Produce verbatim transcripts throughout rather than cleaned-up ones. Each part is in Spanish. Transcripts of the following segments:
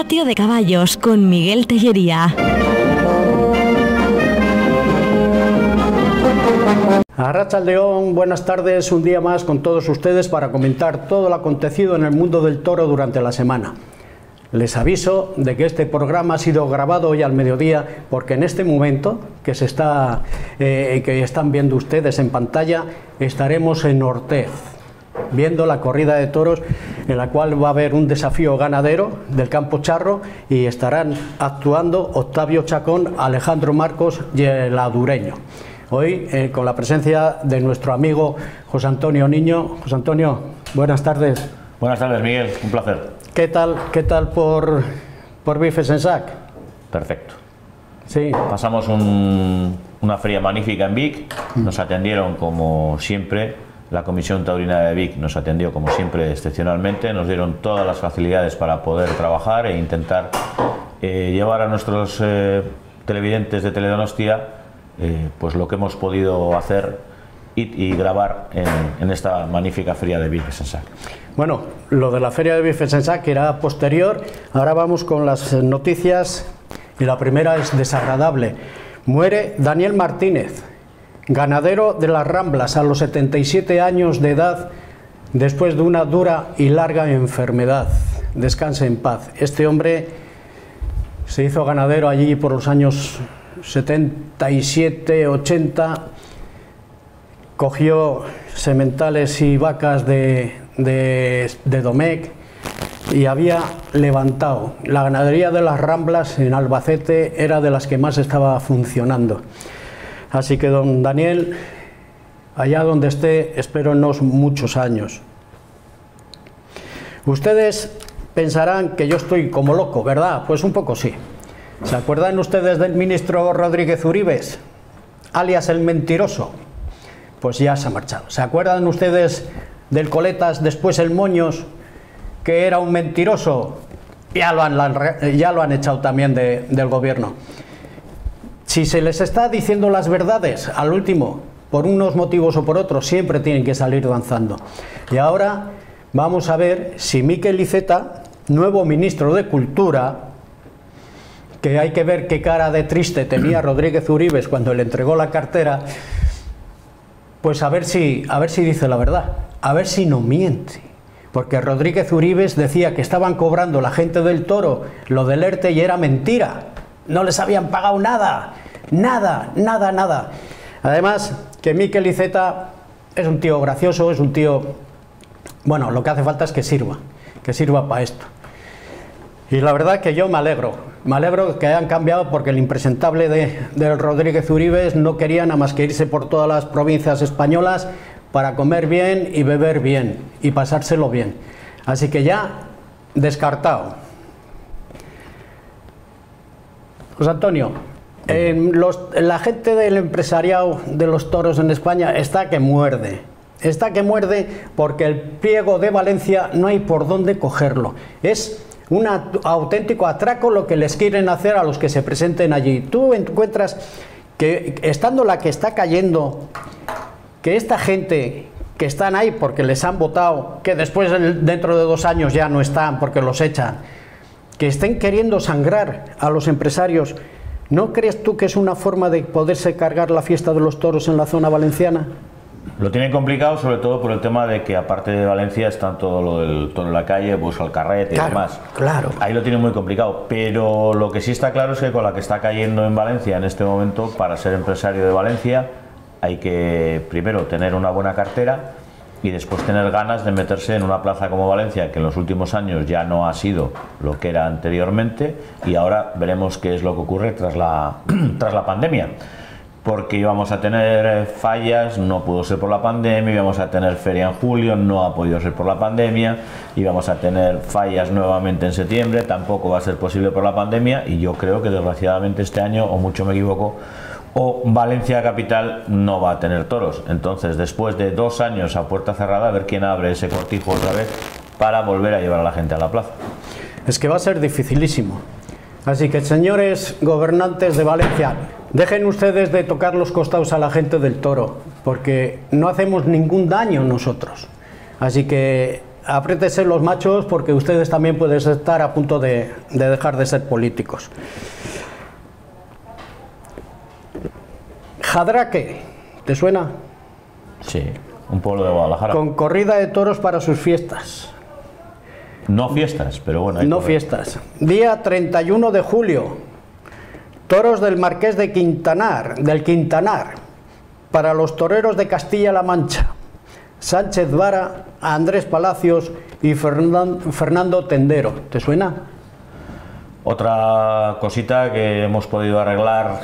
Patio de Caballos con Miguel Tellería. Arratsaldeón, buenas tardes, un día más con todos ustedes para comentar todo lo acontecido en el mundo del toro durante la semana. Les aviso de que este programa ha sido grabado hoy al mediodía porque en este momento que se está eh, que están viendo ustedes en pantalla estaremos en Ortez viendo la corrida de toros en la cual va a haber un desafío ganadero del Campo Charro y estarán actuando Octavio Chacón, Alejandro Marcos y el Adureño. Hoy eh, con la presencia de nuestro amigo José Antonio Niño. José Antonio, buenas tardes. Buenas tardes, Miguel, un placer. ¿Qué tal, qué tal por, por Bifes en Sac? Perfecto. Sí. Pasamos un, una feria magnífica en Vic, nos atendieron como siempre, la Comisión Taurina de Vic nos atendió como siempre excepcionalmente, nos dieron todas las facilidades para poder trabajar e intentar eh, llevar a nuestros eh, televidentes de Teledonostia eh, pues lo que hemos podido hacer y, y grabar en, en esta magnífica feria de Bifes en Sac. Bueno, lo de la feria de Bifes en Sac era posterior, ahora vamos con las noticias y la primera es desagradable. Muere Daniel Martínez, ganadero de las Ramblas a los setenta y siete años de edad después de una dura y larga enfermedad. Descanse en paz. Este hombre se hizo ganadero allí por los años setenta y siete, ochenta, cogió sementales y vacas de, de, de Domecq y había levantado. La ganadería de las Ramblas en Albacete era de las que más estaba funcionando. Así que don Daniel, allá donde esté, espero en unos muchos años. Ustedes pensarán que yo estoy como loco, ¿verdad? Pues un poco sí. ¿Se acuerdan ustedes del ministro Rodríguez Uribes, alias el mentiroso? Pues ya se ha marchado. ¿Se acuerdan ustedes del Coletas, después el Moños, que era un mentiroso? Ya lo han, ya lo han echado también de, del gobierno. Si se les está diciendo las verdades, al último, por unos motivos o por otros, siempre tienen que salir danzando. Y ahora vamos a ver si Miquel Iceta, nuevo ministro de Cultura, que hay que ver qué cara de triste tenía Rodríguez Uribes cuando le entregó la cartera, pues a ver si, a ver si dice la verdad, a ver si no miente. Porque Rodríguez Uribes decía que estaban cobrando la gente del toro lo del ERTE y era mentira. No les habían pagado nada, nada, nada, nada. Además, que Miquel Iceta es un tío gracioso, es un tío... Bueno, lo que hace falta es que sirva, que sirva para esto. Y la verdad que yo me alegro, me alegro que hayan cambiado porque el impresentable de, de Rodríguez Uribes no quería nada más que irse por todas las provincias españolas para comer bien y beber bien y pasárselo bien. Así que ya descartado. José Antonio, eh, los, la gente del empresariado de los toros en España está que muerde. Está que muerde porque el pliego de Valencia no hay por dónde cogerlo. Es un auténtico atraco lo que les quieren hacer a los que se presenten allí. Tú encuentras que, estando la que está cayendo, que esta gente que están ahí porque les han votado, que después dentro de dos años ya no están porque los echan, que estén queriendo sangrar a los empresarios, ¿no crees tú que es una forma de poderse cargar la fiesta de los toros en la zona valenciana? Lo tienen complicado, sobre todo por el tema de que aparte de Valencia están todo lo del toro en la calle, pues al carrete y claro, demás. Claro. Ahí lo tienen muy complicado, pero lo que sí está claro es que con la que está cayendo en Valencia en este momento, para ser empresario de Valencia, hay que primero tener una buena cartera y después tener ganas de meterse en una plaza como Valencia, que en los últimos años ya no ha sido lo que era anteriormente, y ahora veremos qué es lo que ocurre tras la, tras la pandemia. Porque íbamos a tener fallas, no pudo ser por la pandemia, íbamos a tener feria en julio, no ha podido ser por la pandemia, íbamos a tener fallas nuevamente en septiembre, tampoco va a ser posible por la pandemia, y yo creo que desgraciadamente este año, o mucho me equivoco, o Valencia capital no va a tener toros. Entonces, después de dos años a puerta cerrada, a ver quién abre ese cortijo otra vez para volver a llevar a la gente a la plaza. Es que va a ser dificilísimo. Así que, señores gobernantes de Valencia, dejen ustedes de tocar los costados a la gente del toro, porque no hacemos ningún daño nosotros. Así que apriétese los machos porque ustedes también pueden estar a punto de, de dejar de ser políticos. Jadraque, ¿te suena? Sí, un pueblo de Guadalajara. Con corrida de toros para sus fiestas. No fiestas, pero bueno. No fiestas. Día treinta y uno de julio, toros del Marqués de Quintanar, del Quintanar, para los toreros de Castilla-La Mancha. Sánchez Vara, Andrés Palacios y Fernan, Fernando Tendero. ¿Te suena? Otra cosita que hemos podido arreglar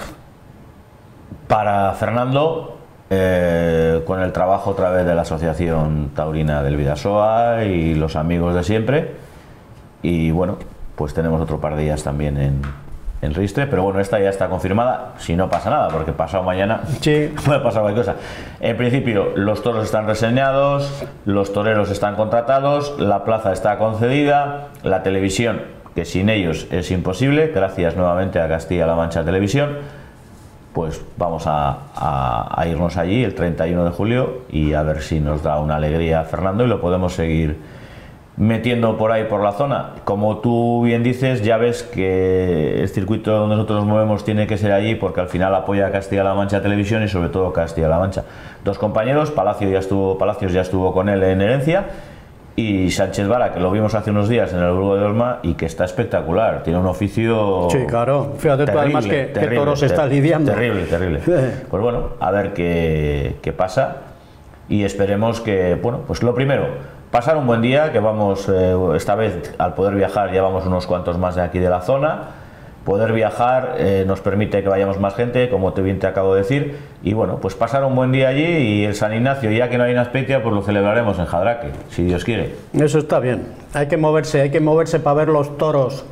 para Fernando, eh, con el trabajo otra vez de la Asociación Taurina del Bidasoa y los amigos de siempre. Y bueno, pues tenemos otro par de días también en, en Ristre, pero bueno, esta ya está confirmada, si no pasa nada, porque pasado mañana sí. puede pasar cualquier cosa. En principio, los toros están reseñados, los toreros están contratados, la plaza está concedida, la televisión, que sin ellos es imposible, gracias nuevamente a Castilla-La Mancha Televisión. Pues vamos a, a, a irnos allí el treinta y uno de julio y a ver si nos da una alegría a Fernando y lo podemos seguir metiendo por ahí por la zona. Como tú bien dices, ya ves que el circuito donde nosotros nos movemos tiene que ser allí porque al final apoya a Castilla-La Mancha Televisión y sobre todo Castilla-La Mancha. Dos compañeros, Palacio ya estuvo, Palacios ya estuvo con él en Herencia, y Sánchez Vara, que lo vimos hace unos días en el Burgo de Olma y que está espectacular, tiene un oficio. Sí, claro, fíjate tú además que, terrible, que toros está lidiando. Terrible, terrible. Pues bueno, a ver qué, qué pasa y esperemos que, bueno, pues lo primero, pasar un buen día, que vamos, eh, esta vez al poder viajar ya vamos unos cuantos más de aquí de la zona. Poder viajar eh, nos permite que vayamos más gente, como te bien te acabo de decir, y bueno, pues pasar un buen día allí y el San Ignacio, ya que no hay una Azpeitia, pues lo celebraremos en Jadraque, si Dios quiere. Eso está bien, hay que moverse, hay que moverse para ver los toros.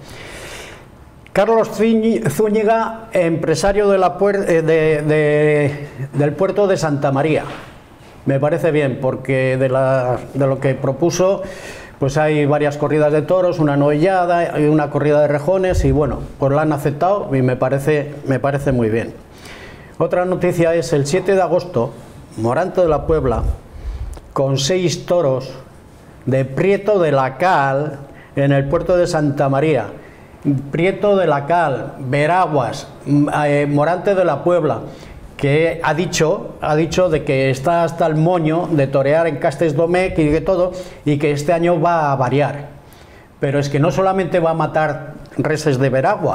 Carlos Zúñiga, empresario de la puer de, de, del puerto de Santa María. Me parece bien, porque de, la, de lo que propuso, pues hay varias corridas de toros, una novillada y una corrida de rejones, y bueno, pues la han aceptado y me parece, me parece muy bien. Otra noticia es el siete de agosto, Morante de la Puebla, con seis toros de Prieto de la Cal en el puerto de Santa María. Prieto de la Cal, Veraguas, eh, Morante de la Puebla, que ha dicho, ha dicho de que está hasta el moño de torear en Castes Domecq y de todo, y que este año va a variar. Pero es que no solamente va a matar reses de Veragua.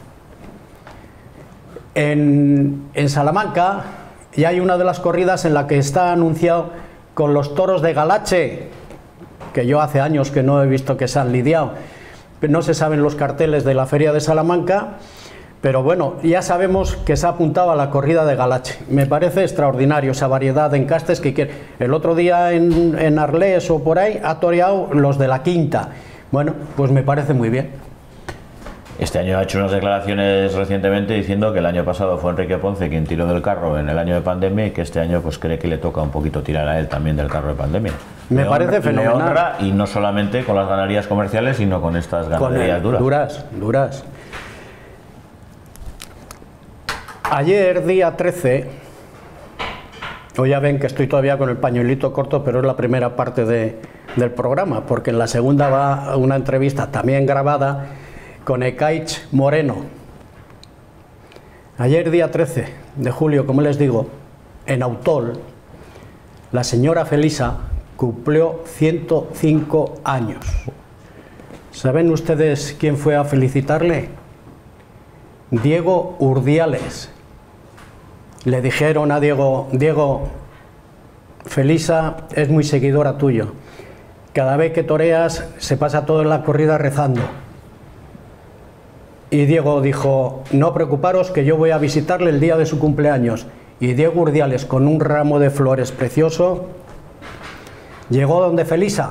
En, en Salamanca ya hay una de las corridas en la que está anunciado con los toros de Galache, que yo hace años que no he visto que se han lidiado. No se saben los carteles de la feria de Salamanca, pero bueno, ya sabemos que se ha apuntado a la corrida de Galache. Me parece extraordinario esa variedad de encastes que quiere. El otro día en, en Arles o por ahí ha toreado los de la Quinta. Bueno, pues me parece muy bien. Este año ha hecho unas declaraciones recientemente diciendo que el año pasado fue Enrique Ponce quien tiró del carro en el año de pandemia y que este año pues cree que le toca un poquito tirar a él también del carro de pandemia. Me le parece honra, fenomenal. Le honra, y no solamente con las ganaderías comerciales, sino con estas ganaderías con duras. Duras, duras. Ayer, día trece, hoy ya ven que estoy todavía con el pañuelito corto, pero es la primera parte de, del programa, porque en la segunda va una entrevista también grabada con Ekaich Moreno. Ayer, día trece de julio, como les digo, en Autol, la señora Felisa cumplió ciento cinco años. ¿Saben ustedes quién fue a felicitarle? Diego Urdiales. Le dijeron a Diego, Diego, Felisa es muy seguidora tuyo. Cada vez que toreas se pasa toda la corrida rezando. Y Diego dijo, no preocuparos que yo voy a visitarle el día de su cumpleaños. Y Diego Urdiales, con un ramo de flores precioso, llegó donde Felisa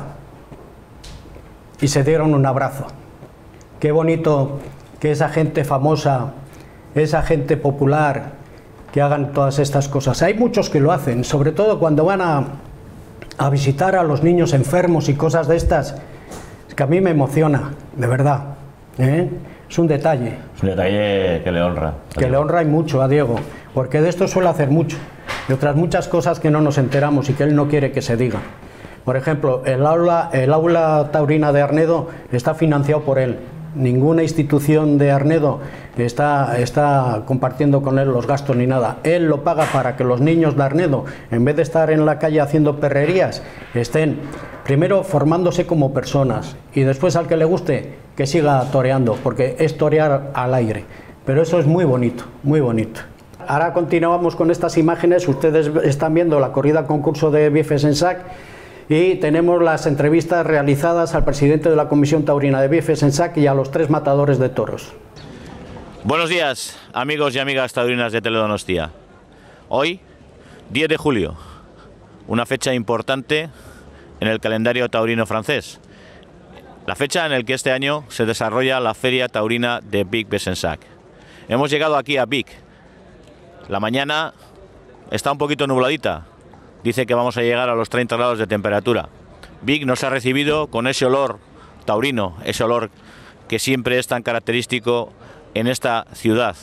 y se dieron un abrazo. Qué bonito que esa gente famosa, esa gente popular, que hagan todas estas cosas. Hay muchos que lo hacen, sobre todo cuando van a, a visitar a los niños enfermos y cosas de estas. Es que a mí me emociona, de verdad, ¿eh? Es un detalle. Es un detalle que le honra. Que le honra y mucho a Diego, porque de esto suele hacer mucho, de otras muchas cosas que no nos enteramos y que él no quiere que se digan. Por ejemplo, el aula, el aula taurina de Arnedo está financiado por él. Ninguna institución de Arnedo está, está compartiendo con él los gastos ni nada. Él lo paga para que los niños de Arnedo, en vez de estar en la calle haciendo perrerías, estén primero formándose como personas y después, al que le guste, que siga toreando, porque es torear al aire. Pero eso es muy bonito, muy bonito. Ahora continuamos con estas imágenes. Ustedes están viendo la corrida concurso de Biefes en Sac. Y tenemos las entrevistas realizadas al presidente de la Comisión Taurina de Biefes en Sac y a los tres matadores de toros. Buenos días, amigos y amigas taurinas de Teledonostia. Hoy, diez de julio, una fecha importante en el calendario taurino francés. La fecha en la que este año se desarrolla la Feria Taurina de Vic-Fesensac. Hemos llegado aquí a Vic. La mañana está un poquito nubladita. Dice que vamos a llegar a los treinta grados de temperatura. Vic nos ha recibido con ese olor taurino, ese olor que siempre es tan característico en esta ciudad.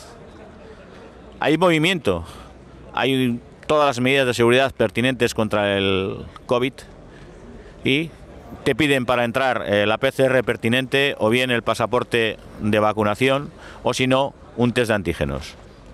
Hay movimiento, hay todas las medidas de seguridad pertinentes contra el COVID y te piden para entrar eh, la P C R pertinente o bien el pasaporte de vacunación o si no, un test de antígenos.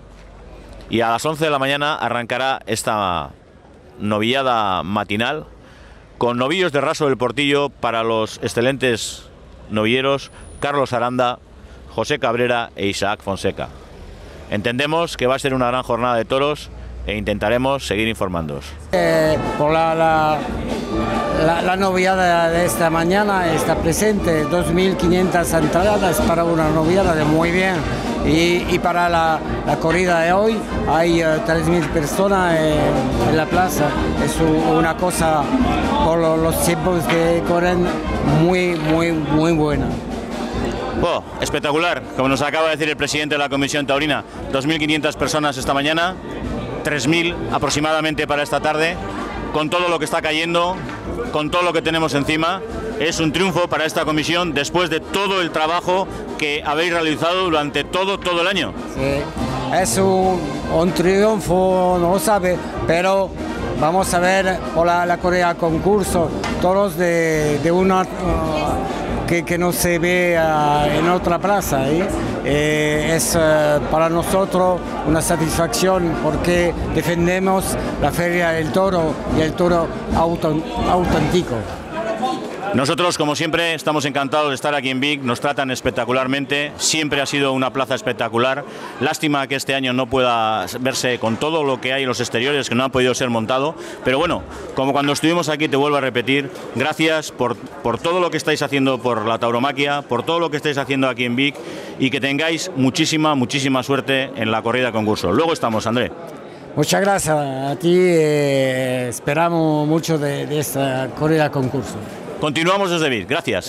Y a las once de la mañana arrancará esta novillada matinal con novillos de raso del Portillo para los excelentes novilleros Carlos Aranda, José Cabrera e Isaac Fonseca. Entendemos que va a ser una gran jornada de toros e intentaremos seguir informándoos. Eh, por la, la, la, la novillada de esta mañana está presente, dos mil quinientas entradas para una novillada de muy bien. Y, y para la, la corrida de hoy hay uh, tres mil personas eh, en la plaza. Es una cosa, por lo, los tiempos que corren, muy, muy, muy buena. Oh, espectacular, como nos acaba de decir el presidente de la Comisión Taurina, dos mil quinientas personas esta mañana, tres mil aproximadamente para esta tarde, con todo lo que está cayendo, con todo lo que tenemos encima. Es un triunfo para esta comisión después de todo el trabajo que habéis realizado durante todo, todo el año. Sí, es un, un triunfo, no lo sabe, pero vamos a ver por la, la corrida concurso, toros de, de una uh, que, que no se ve uh, en otra plaza. ¿eh? Eh, es uh, para nosotros una satisfacción porque defendemos la feria del toro y el toro auténtico. Nosotros, como siempre, estamos encantados de estar aquí en Vic, nos tratan espectacularmente, siempre ha sido una plaza espectacular. Lástima que este año no pueda verse con todo lo que hay en los exteriores, que no han podido ser montado, pero bueno, como cuando estuvimos aquí, te vuelvo a repetir, gracias por, por todo lo que estáis haciendo por la tauromaquia, por todo lo que estáis haciendo aquí en Vic y que tengáis muchísima, muchísima suerte en la corrida concurso. Luego estamos, André. Muchas gracias a ti, eh, esperamos mucho de, de esta corrida concurso. Continuamos desde Vic, gracias.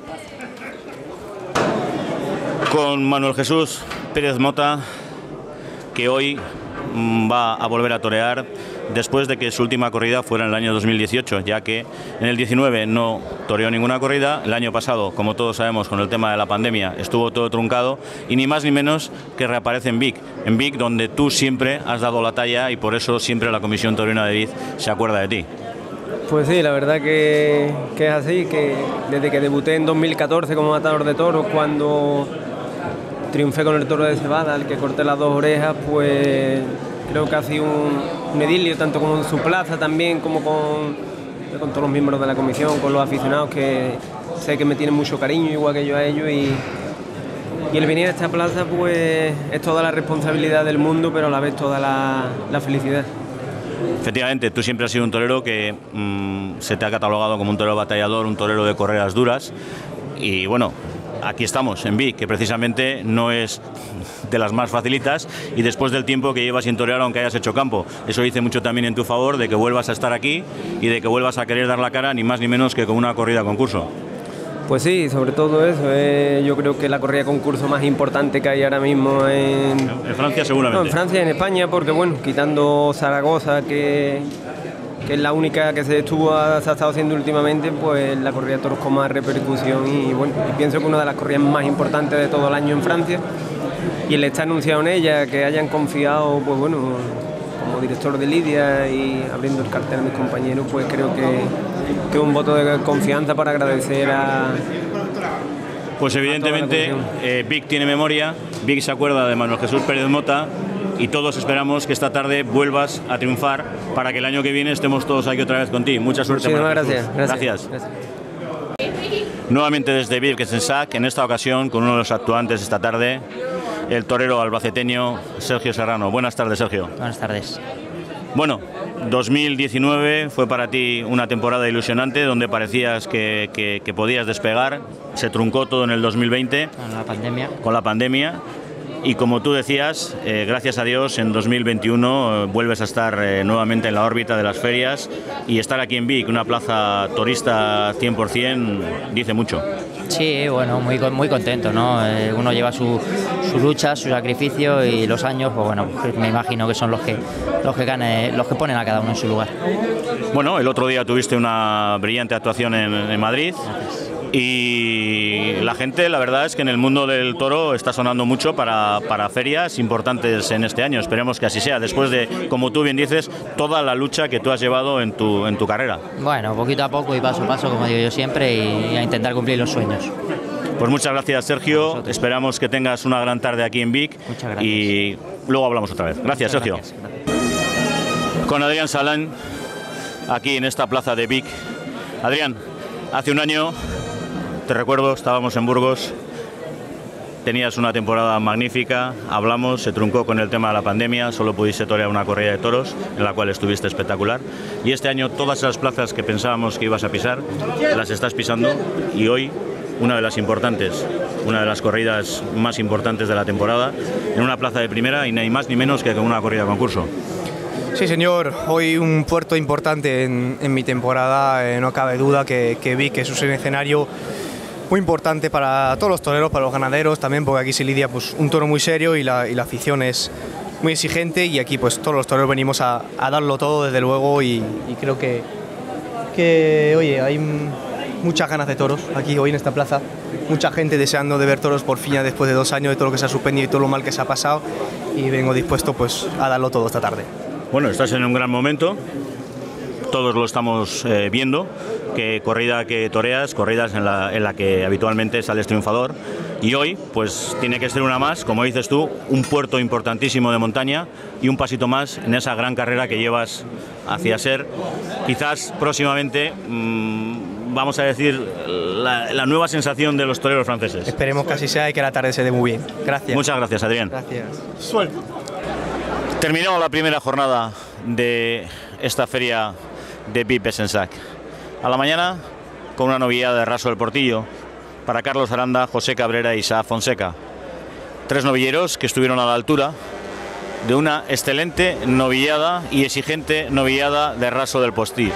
Con Manuel Jesús Pérez Mota, que hoy va a volver a torear después de que su última corrida fuera en el año dos mil dieciocho, ya que en el diecinueve no toreó ninguna corrida. El año pasado, como todos sabemos, con el tema de la pandemia estuvo todo truncado y ni más ni menos que reaparece en Vic, en Vic donde tú siempre has dado la talla y por eso siempre la Comisión Taurina de Vic se acuerda de ti. Pues sí, la verdad que, que es así, que desde que debuté en dos mil catorce como matador de toros, cuando triunfé con el toro de Cebada, al que corté las dos orejas, pues creo que ha sido un, un idilio, tanto como en su plaza también, como con, con todos los miembros de la comisión, con los aficionados, que sé que me tienen mucho cariño, igual que yo a ellos, y, y el venir a esta plaza pues es toda la responsabilidad del mundo, pero a la vez toda la, la felicidad. Efectivamente, tú siempre has sido un torero que mmm, se te ha catalogado como un torero batallador, un torero de correas duras y bueno, aquí estamos en Vic, que precisamente no es de las más facilitas y después del tiempo que llevas sin torear aunque hayas hecho campo, eso dice mucho también en tu favor de que vuelvas a estar aquí y de que vuelvas a querer dar la cara ni más ni menos que con una corrida concurso. Pues sí, sobre todo eso, eh, yo creo que la corrida concurso más importante que hay ahora mismo en... En Francia seguramente. No, en Francia y en España, porque bueno, quitando Zaragoza, que, que es la única que se, estuvo, se ha estado haciendo últimamente, pues la corrida de toros con más repercusión y bueno, y pienso que una de las corridas más importantes de todo el año en Francia, y el estar anunciado en ella, que hayan confiado, pues bueno, como director de Lidia y abriendo el cartel a mis compañeros, pues creo que que un voto de confianza para agradecer a... Pues evidentemente eh, Vic tiene memoria, Vic se acuerda de Manuel Jesús Pérez Mota y todos esperamos que esta tarde vuelvas a triunfar para que el año que viene estemos todos aquí otra vez contigo. Mucha suerte. Muchísimas Manuel gracias, Jesús. gracias. Gracias. Gracias. Nuevamente desde Vic en Sensac, en esta ocasión con uno de los actuantes esta tarde, el torero albaceteño Sergio Serrano. Buenas tardes, Sergio. Buenas tardes. Bueno, dos mil diecinueve fue para ti una temporada ilusionante donde parecías que, que, que podías despegar. Se truncó todo en el dos mil veinte Con la pandemia. Con la pandemia. Y como tú decías, eh, gracias a Dios en dos mil veintiuno eh, vuelves a estar eh, nuevamente en la órbita de las ferias y estar aquí en Vic, una plaza turista cien por cien, dice mucho. Sí, bueno, muy, muy contento, ¿no? Eh, uno lleva su, su lucha, su sacrificio y los años, pues bueno, pues me imagino que son los que, los que gane, los que ponen a cada uno en su lugar. Bueno, el otro día tuviste una brillante actuación en, en Madrid. Gracias. Y la gente, la verdad es que en el mundo del toro está sonando mucho para, para ferias importantes en este año. Esperemos que así sea, después de, como tú bien dices, toda la lucha que tú has llevado en tu, en tu carrera. Bueno, poquito a poco y paso a paso, como digo yo siempre, y a intentar cumplir los sueños. Pues muchas gracias, Sergio. Esperamos que tengas una gran tarde aquí en Vic. Muchas gracias. Y luego hablamos otra vez. Gracias, muchas Sergio. Gracias. Gracias. Con Adrián Salán, aquí en esta plaza de Vic. Adrián, hace un año... Te recuerdo, estábamos en Burgos, tenías una temporada magnífica, hablamos, se truncó con el tema de la pandemia, solo pudiste torear una corrida de toros, en la cual estuviste espectacular. Y este año todas esas plazas que pensábamos que ibas a pisar, las estás pisando y hoy una de las importantes, una de las corridas más importantes de la temporada, en una plaza de primera y ni más ni menos que con una corrida de concurso. Sí, señor, hoy un puerto importante en, en mi temporada, eh, no cabe duda que, que vi que es un escenario muy importante para todos los toreros, para los ganaderos también, porque aquí se lidia pues, un toro muy serio y la, y la afición es muy exigente y aquí pues todos los toreros venimos a, a darlo todo desde luego y, y creo que, que, oye, hay muchas ganas de toros aquí hoy en esta plaza, mucha gente deseando de ver toros por fin ya después de dos años de todo lo que se ha suspendido y todo lo mal que se ha pasado y vengo dispuesto pues a darlo todo esta tarde. Bueno, estás en un gran momento, todos lo estamos eh, viendo, que corrida que toreas, corridas en la, en la que habitualmente sales triunfador y hoy pues tiene que ser una más, como dices tú, un puerto importantísimo de montaña y un pasito más en esa gran carrera que llevas hacia ser, quizás próximamente, mmm, vamos a decir, la, la nueva sensación de los toreros franceses. Esperemos que así sea y que la tarde se dé muy bien. Gracias. Muchas gracias, Adrián. Gracias. Suelto. Terminó la primera jornada de esta feria de Vic Sensac. A la mañana, con una novillada de Raso del Portillo, para Carlos Aranda, José Cabrera y Isaac Fonseca. Tres novilleros que estuvieron a la altura de una excelente novillada y exigente novillada de Raso del Portillo.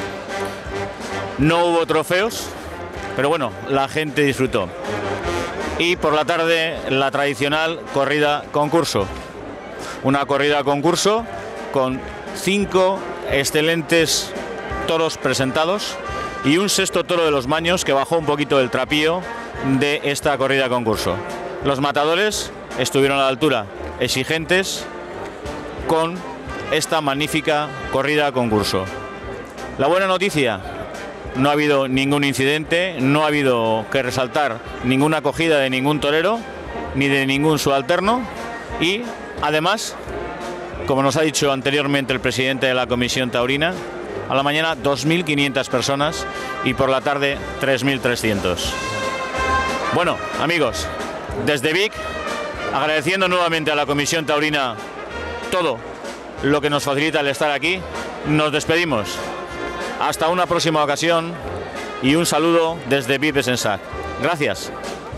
No hubo trofeos, pero bueno, la gente disfrutó. Y por la tarde, la tradicional corrida concurso. Una corrida concurso con cinco excelentes toros presentados y un sexto toro de los Maños que bajó un poquito del trapío de esta corrida concurso. Los matadores estuvieron a la altura, exigentes con esta magnífica corrida concurso. La buena noticia, no ha habido ningún incidente, no ha habido que resaltar ninguna acogida de ningún torero ni de ningún subalterno y además, como nos ha dicho anteriormente el presidente de la Comisión Taurina, a la mañana dos mil quinientas personas y por la tarde tres mil trescientos. Bueno, amigos, desde Vic, agradeciendo nuevamente a la Comisión Taurina todo lo que nos facilita el estar aquí, nos despedimos. Hasta una próxima ocasión y un saludo desde Vic Sensac. Gracias.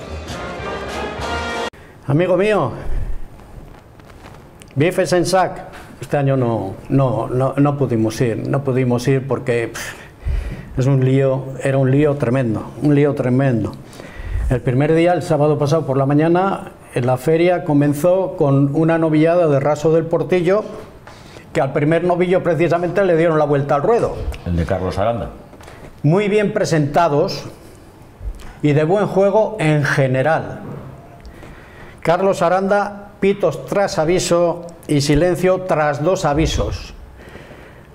Amigo mío, Vic Sensac, este año no, no, no, no pudimos ir, no pudimos ir porque pff, es un lío, era un lío tremendo, un lío tremendo. El primer día, el sábado pasado por la mañana, en la feria comenzó con una novillada de Raso del Portillo, que al primer novillo precisamente le dieron la vuelta al ruedo. El de Carlos Aranda. Muy bien presentados y de buen juego en general. Carlos Aranda, pitos tras aviso y silencio tras dos avisos.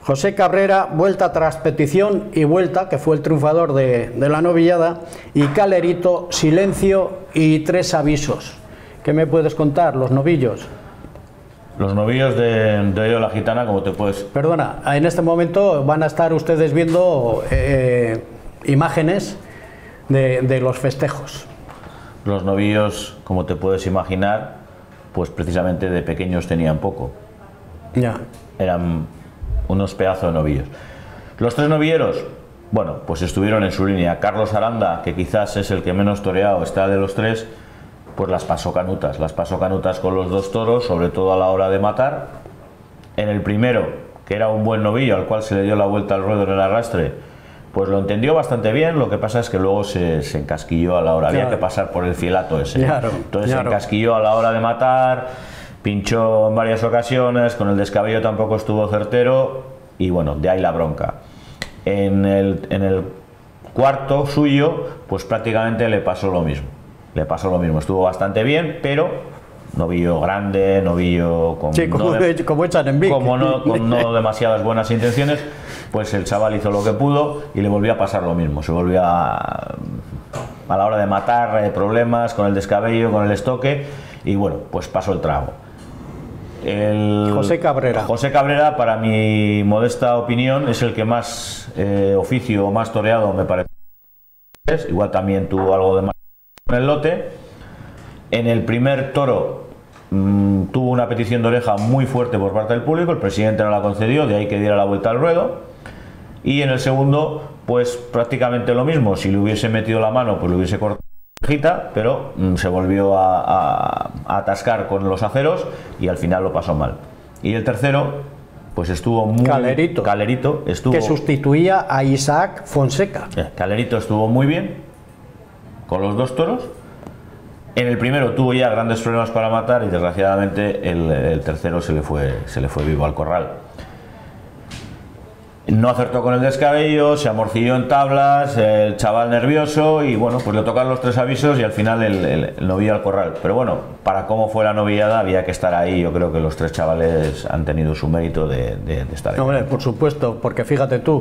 José Cabrera, vuelta tras petición y vuelta, que fue el triunfador de, de la novillada, y Calerito, silencio y tres avisos. ¿Qué me puedes contar, los novillos? Los novillos de, de Oyo la Gitana, como te puedes... Perdona, en este momento van a estar ustedes viendo eh, imágenes de, de los festejos. Los novillos, como te puedes imaginar, pues precisamente de pequeños tenían poco. Ya. Eran unos pedazos de novillos. Los tres novilleros, bueno, pues estuvieron en su línea. Carlos Aranda, que quizás es el que menos toreado está de los tres, pues las pasó canutas, las pasó canutas con los dos toros, sobre todo a la hora de matar. En el primero, que era un buen novillo, al cual se le dio la vuelta al ruedo en el arrastre, pues lo entendió bastante bien, lo que pasa es que luego se, se encasquilló a la hora, claro. Había que pasar por el fielato ese. Claro, Entonces claro. se encasquilló a la hora de matar, pinchó en varias ocasiones, con el descabello tampoco estuvo certero, y bueno, de ahí la bronca. En el, en el cuarto suyo, pues prácticamente le pasó lo mismo. Le pasó lo mismo, estuvo bastante bien, pero novillo grande, novillo con, sí, como, no de, como echan en Vic. como no, con no demasiadas buenas intenciones, pues el chaval hizo lo que pudo y le volvió a pasar lo mismo. Se volvió a, a la hora de matar, eh, problemas con el descabello, con el estoque, y bueno, pues pasó el trago. El José Cabrera. José Cabrera, para mi modesta opinión, es el que más eh, oficio, más toreado me parece. Igual también tuvo algo de más en el lote. En el primer toro mmm, tuvo una petición de oreja muy fuerte por parte del público, el presidente no la concedió, de ahí que diera la vuelta al ruedo. Y en el segundo, pues prácticamente lo mismo, si le hubiese metido la mano, pues le hubiese cortado la orejita, pero mmm, se volvió a, a, a atascar con los aceros y al final lo pasó mal. Y el tercero, pues estuvo muy... Calerito. Calerito estuvo... Que sustituía a Isaac Fonseca. Eh, Calerito estuvo muy bien con los dos toros. En el primero tuvo ya grandes problemas para matar y desgraciadamente el, el tercero se le fue se le fue vivo al corral. No acertó con el descabello, se amorcilló en tablas, el chaval nervioso y bueno, pues le tocaron los tres avisos y al final el, el, el novillo al corral. Pero bueno, para cómo fue la novillada había que estar ahí. Yo creo que los tres chavales han tenido su mérito de, de, de estar ahí. Hombre, por supuesto, porque fíjate tú,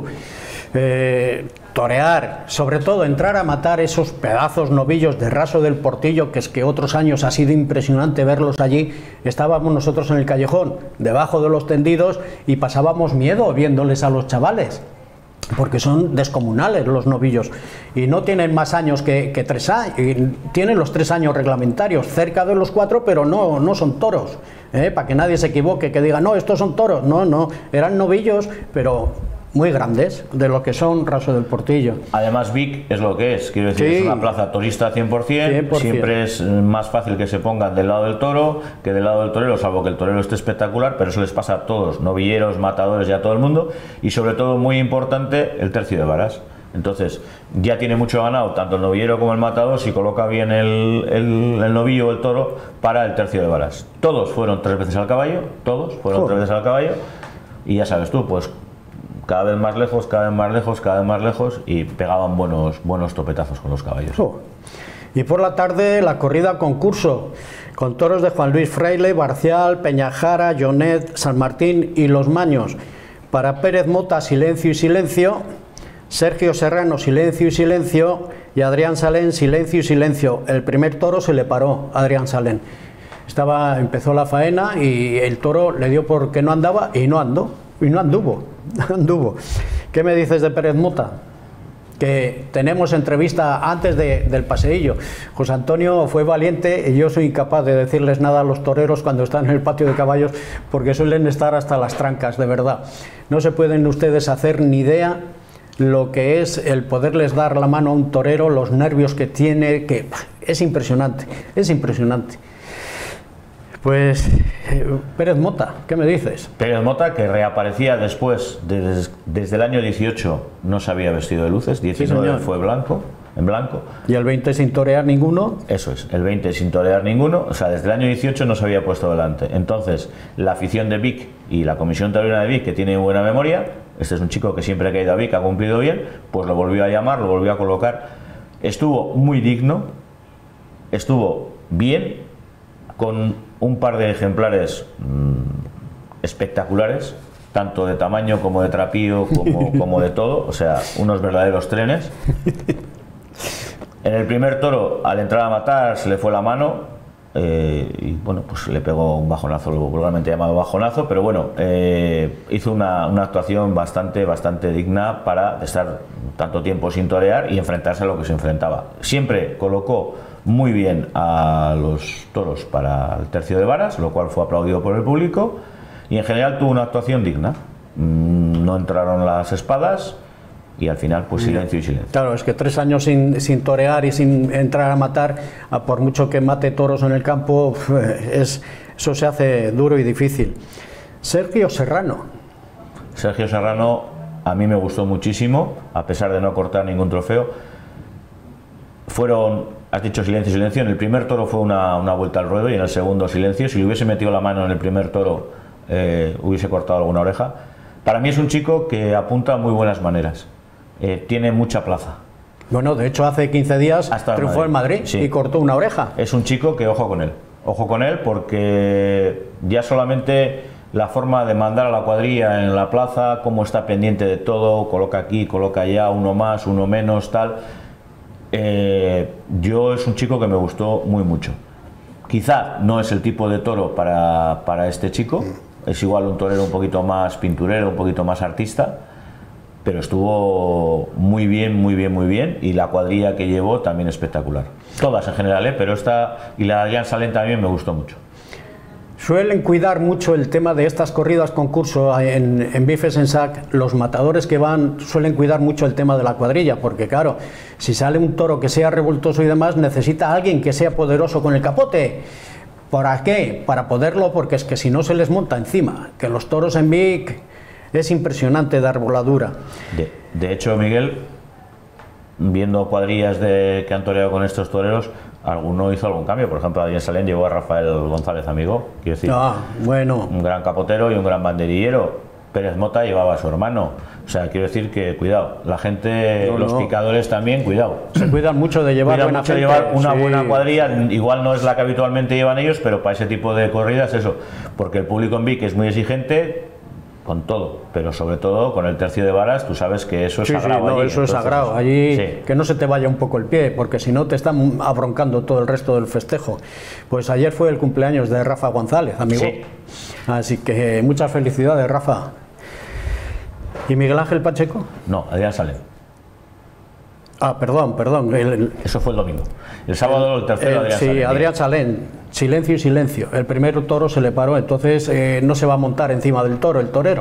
eh, torear, sobre todo entrar a matar esos pedazos novillos de Raso del Portillo, que es que otros años ha sido impresionante verlos allí. Estábamos nosotros en el callejón, debajo de los tendidos, y pasábamos miedo viéndoles a los chavales, porque son descomunales los novillos y no tienen más años que, que tres años, tienen los tres años reglamentarios, cerca de los cuatro, pero no, no son toros, ¿eh? Para que nadie se equivoque, que diga, no, estos son toros, no, no, eran novillos, pero muy grandes, de lo que son Raso del Portillo. Además Vic es lo que es, quiero decir, sí. Es una plaza torista cien por cien, cien por cien. Siempre es más fácil que se pongan del lado del toro que del lado del torero, salvo que el torero esté espectacular, pero eso les pasa a todos, novilleros, matadores y a todo el mundo, y sobre todo muy importante el tercio de varas. Entonces ya tiene mucho ganado tanto el novillero como el matador si coloca bien el, el, el novillo o el toro para el tercio de varas. Todos fueron tres veces al caballo, todos fueron oh. tres veces al caballo, y ya sabes tú, pues cada vez más lejos, cada vez más lejos, cada vez más lejos, y pegaban buenos, buenos topetazos con los caballos. Oh. Y por la tarde la corrida concurso, con toros de Juan Luis Fraile, Barcial, Peñajara, Jonet, San Martín y Los Maños. Para Pérez Mota, silencio y silencio. Sergio Serrano, silencio y silencio. Y Adrián Salén, silencio y silencio. El primer toro se le paró a Adrián Salén. Estaba, empezó la faena y el toro le dio porque no andaba y no andó. Y no anduvo, anduvo. ¿Qué me dices de Pérez Mota? Que tenemos entrevista antes de, del paseillo. José Antonio fue valiente y yo soy incapaz de decirles nada a los toreros cuando están en el patio de caballos porque suelen estar hasta las trancas, de verdad. No se pueden ustedes hacer ni idea lo que es el poderles dar la mano a un torero, los nervios que tiene, que es impresionante, es impresionante. Pues Pérez Mota, ¿qué me dices? Pérez Mota, que reaparecía después, desde, desde el año dieciocho no se había vestido de luces, diecinueve sí, fue blanco, en blanco. ¿Y el veinte sin torear ninguno? Eso es, el veinte sin torear ninguno, o sea, desde el año dieciocho no se había puesto delante. Entonces, la afición de Vic y la comisión taurina de Vic, que tiene buena memoria, este es un chico que siempre que ha ido a Vic ha cumplido bien, pues lo volvió a llamar, lo volvió a colocar. Estuvo muy digno, estuvo bien, con un par de ejemplares mmm, espectaculares, tanto de tamaño como de trapío, como, como de todo, o sea, unos verdaderos trenes. En el primer toro, al entrar a matar, se le fue la mano. Eh, y bueno, pues le pegó un bajonazo, lo vulgarmente llamado bajonazo, pero bueno, eh, hizo una, una actuación bastante, bastante digna para estar tanto tiempo sin torear y enfrentarse a lo que se enfrentaba. Siempre colocó muy bien a los toros para el tercio de varas, lo cual fue aplaudido por el público, y en general tuvo una actuación digna. Mm, no entraron las espadas, y al final pues silencio y silencio. Claro, es que tres años sin, sin torear y sin entrar a matar, a por mucho que mate toros en el campo, es, eso se hace duro y difícil. Sergio Serrano. Sergio Serrano a mí me gustó muchísimo, a pesar de no cortar ningún trofeo. Fueron, has dicho silencio, silencio, en el primer toro fue una, una vuelta al ruedo y en el segundo silencio. Si le hubiese metido la mano en el primer toro, eh, hubiese cortado alguna oreja. Para mí es un chico que apunta a muy buenas maneras. Eh, tiene mucha plaza. Bueno, de hecho hace quince días triunfó en Madrid, sí, y cortó una oreja. Es un chico que ojo con él, ojo con él porque ya solamente la forma de mandar a la cuadrilla en la plaza, cómo está pendiente de todo, coloca aquí, coloca allá, uno más, uno menos, tal. Eh, yo es un chico que me gustó muy mucho. Quizá no es el tipo de toro para, para este chico, es igual un torero un poquito más pinturero, un poquito más artista, pero estuvo muy bien, muy bien, muy bien, y la cuadrilla que llevó también espectacular. Todas en general, ¿eh? Pero esta y la de Adrián Salén también me gustó mucho. Suelen cuidar mucho el tema de estas corridas concurso en, en bifes en sac. Los matadores que van suelen cuidar mucho el tema de la cuadrilla, porque claro, si sale un toro que sea revoltoso y demás, necesita a alguien que sea poderoso con el capote. ¿Para qué? Para poderlo, porque es que si no se les monta encima, que los toros en Vic es impresionante de arboladura. De, de hecho, Miguel, viendo cuadrillas de, que han toreado con estos toreros, alguno hizo algún cambio. Por ejemplo, Adrián Salén llevó a Rafael González Amigo, quiero decir, ah, bueno. un gran capotero y un gran banderillero. Pérez Mota llevaba a su hermano. O sea, quiero decir que cuidado, la gente, no, los no. picadores también, cuidado. Se cuidan mucho de llevar Cuidan buena mucho de gente, llevar una sí. buena cuadrilla, igual no es la que habitualmente llevan ellos, pero para ese tipo de corridas eso, porque el público en Vic es muy exigente con todo, pero sobre todo con el tercio de varas, tú sabes que eso es sí, sagrado. Sí, no, allí, eso es entonces, sagrado, allí sí. Que no se te vaya un poco el pie, porque si no te están abroncando todo el resto del festejo. Pues ayer fue el cumpleaños de Rafa González, amigo. Sí. Así que muchas felicidades, Rafa. ¿Y Miguel Ángel Pacheco? No, Adrián Salén. Ah, perdón, perdón. El, el, eso fue el domingo. El sábado el, el tercero el, Adrián sí, Salén. Sí, Adrián Salén. Silencio y silencio. El primer toro se le paró, entonces eh, no se va a montar encima del toro, el torero.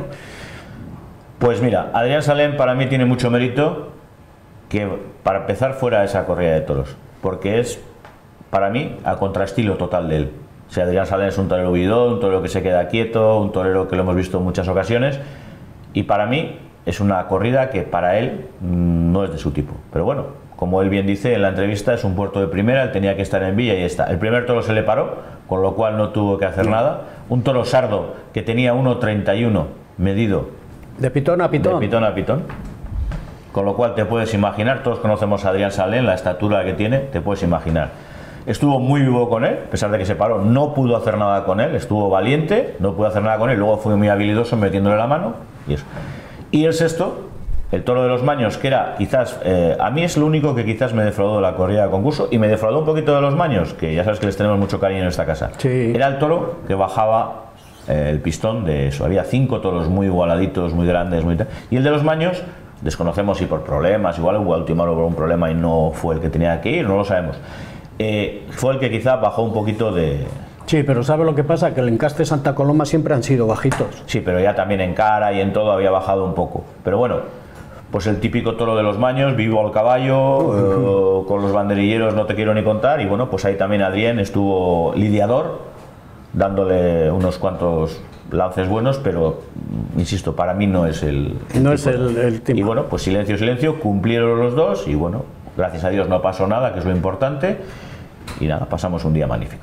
Pues mira, Adrián Salén para mí tiene mucho mérito que para empezar fuera esa corrida de toros, porque es para mí a contraestilo total de él. O sea, Adrián Salén es un torero huidón, un torero que se queda quieto, un torero que lo hemos visto en muchas ocasiones, y para mí es una corrida que para él mmm, no es de su tipo. Pero bueno, como él bien dice en la entrevista, es un puerto de primera, él tenía que estar en Villa y está. El primer toro se le paró, con lo cual no tuvo que hacer nada. Un toro sardo que tenía uno treinta y uno medido. De pitón a pitón. De pitón a pitón. Con lo cual te puedes imaginar, todos conocemos a Adrián Salén, la estatura que tiene, te puedes imaginar. Estuvo muy vivo con él, a pesar de que se paró, no pudo hacer nada con él, estuvo valiente, no pudo hacer nada con él, luego fue muy habilidoso metiéndole la mano y eso. Y el sexto, el toro de los Maños, que era quizás, eh, a mí es lo único que quizás me defraudó de la corrida de concurso y me defraudó un poquito de los Maños, que ya sabes que les tenemos mucho cariño en esta casa. Sí. Era el toro que bajaba eh, el pistón de eso, había cinco toros muy igualaditos, muy grandes, muy tal, y el de los Maños, desconocemos si por problemas, igual hubo ultimarlo por un problema y no fue el que tenía que ir, no lo sabemos. Eh, fue el que quizá bajó un poquito de... Sí, pero ¿sabe lo que pasa? Que el encaste Santa Coloma siempre han sido bajitos. Sí, pero ya también en cara y en todo había bajado un poco. Pero bueno, pues el típico toro de los Maños, vivo al caballo, eh, con los banderilleros no te quiero ni contar, y bueno, pues ahí también Adrián estuvo lidiador, dándole unos cuantos lances buenos, pero insisto, para mí no es el, el no tipo. es el, el tipo. Y bueno, pues silencio, silencio, cumplieron los dos y bueno, gracias a Dios no pasó nada, que es lo importante, y nada, pasamos un día magnífico.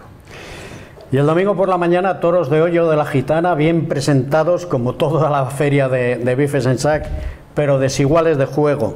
Y el domingo por la mañana, toros de Hoyo de la Gitana, bien presentados como toda la feria de, de bifes en sac, pero desiguales de juego.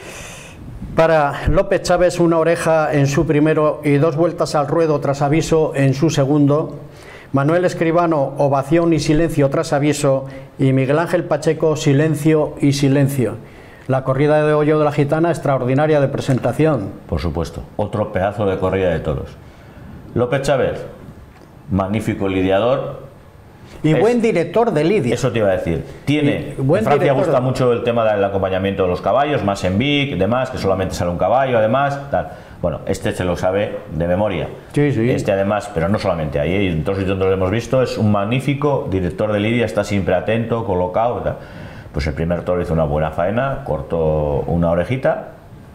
Para López Chávez, una oreja en su primero y dos vueltas al ruedo tras aviso en su segundo. Manuel Escribano, ovación y silencio tras aviso, y Miguel Ángel Pacheco, silencio y silencio. La corrida de Hoyo de la Gitana, extraordinaria de presentación. Por supuesto, otro pedazo de corrida de toros. López Chávez, magnífico lidiador. Y es, buen director de lidia. Eso te iba a decir. Tiene, y buen en Francia director. gusta mucho el tema del acompañamiento de los caballos, más en Vic, demás, que solamente sale un caballo, además, tal. Bueno, este se lo sabe de memoria. Sí, sí. Este además, pero no solamente ahí, ¿eh? En todos los sitios donde lo hemos visto, es un magnífico director de lidia, está siempre atento, colocado, tal. Pues el primer toro hizo una buena faena, cortó una orejita,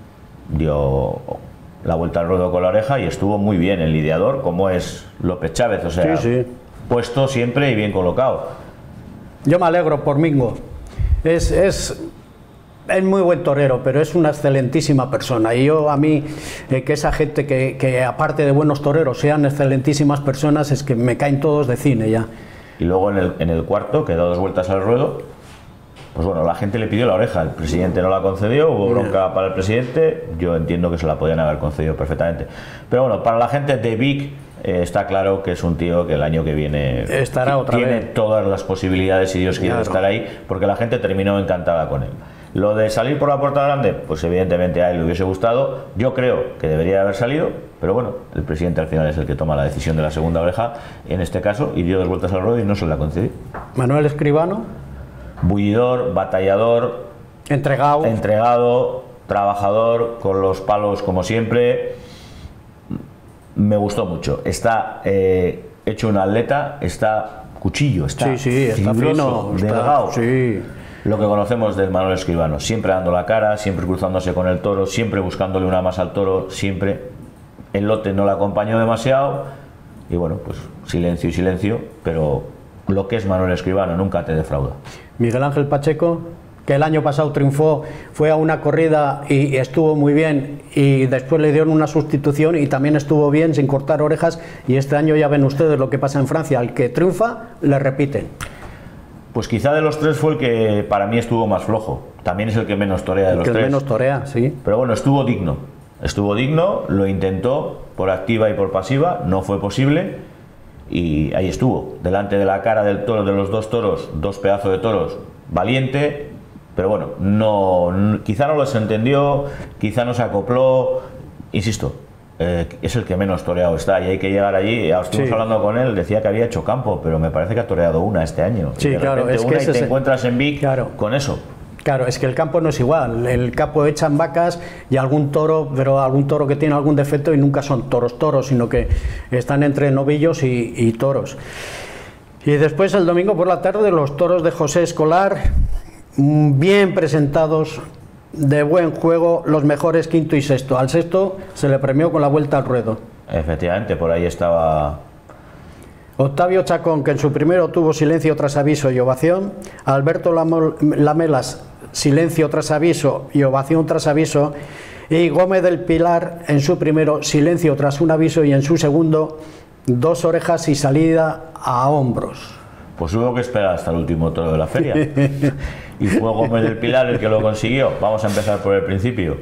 dio la vuelta al ruedo con la oreja y estuvo muy bien el lidiador, como es López Chávez, o sea, sí, sí. puesto siempre y bien colocado. Yo me alegro por Mingo. Es, es, es muy buen torero, pero es una excelentísima persona. Y yo, a mí, eh, que esa gente que, que aparte de buenos toreros sean excelentísimas personas, es que me caen todos de cine ya. Y luego en el, en el cuarto, que da dos vueltas al ruedo, pues bueno, la gente le pidió la oreja, el presidente no la concedió, hubo bronca para el presidente, yo entiendo que se la podían haber concedido perfectamente. Pero bueno, para la gente de Vic eh, está claro que es un tío que el año que viene estará otra tiene vez. todas las posibilidades, si Dios quiere, Claro. de estar ahí, porque la gente terminó encantada con él. Lo de salir por la puerta grande, pues evidentemente a él le hubiese gustado, yo creo que debería haber salido, pero bueno, el presidente al final es el que toma la decisión de la segunda oreja, en este caso, y dio dos vueltas al ruedo y no se la concedió. Manuel Escribano, Bullidor, batallador, entregado. entregado, trabajador, con los palos como siempre. Me gustó mucho. Está eh, hecho un atleta, está cuchillo, está Sí, sí, está fibroso, fino, está- delgado. sí. Lo que conocemos del Manuel Escribano, siempre dando la cara, siempre cruzándose con el toro, siempre buscándole una más al toro, siempre. El lote no le acompañó demasiado y bueno, pues silencio y silencio, pero lo que es Manuel Escribano nunca te defrauda. Miguel Ángel Pacheco, que el año pasado triunfó, fue a una corrida y estuvo muy bien, y después le dieron una sustitución y también estuvo bien sin cortar orejas, y este año ya ven ustedes lo que pasa en Francia, al que triunfa le repiten. Pues quizá de los tres fue el que para mí estuvo más flojo, también es el que menos torea de El los que tres, menos torea, sí. pero bueno, estuvo digno, estuvo digno, lo intentó por activa y por pasiva, no fue posible. Y ahí estuvo, delante de la cara del toro, de los dos toros, dos pedazos de toros, valiente, pero bueno, no, no quizá no los entendió, quizá no se acopló, insisto, eh, es el que menos toreado está y hay que llegar allí. Estuvimos Sí. hablando con él, decía que había hecho campo, pero me parece que ha toreado una este año. Sí, Y de claro, repente es que una y ese te es- encuentras en Vic Claro. con eso. Claro, es que el campo no es igual, el campo echan vacas y algún toro, pero algún toro que tiene algún defecto y nunca son toros toros, sino que están entre novillos y, y toros. Y después el domingo por la tarde los toros de José Escolar, mm, bien presentados, de buen juego, los mejores quinto y sexto. Al sexto se le premió con la vuelta al ruedo. Efectivamente, por ahí estaba. Octavio Chacón, que en su primero tuvo silencio tras aviso y ovación. Alberto Lamo- Lamelas, silencio tras aviso y ovación tras aviso. Y Gómez del Pilar, en su primero, silencio tras un aviso, y en su segundo, dos orejas y salida a hombros. Pues hubo que esperar hasta el último toro de la feria. Y fue Gómez del Pilar el que lo consiguió. Vamos a empezar por el principio.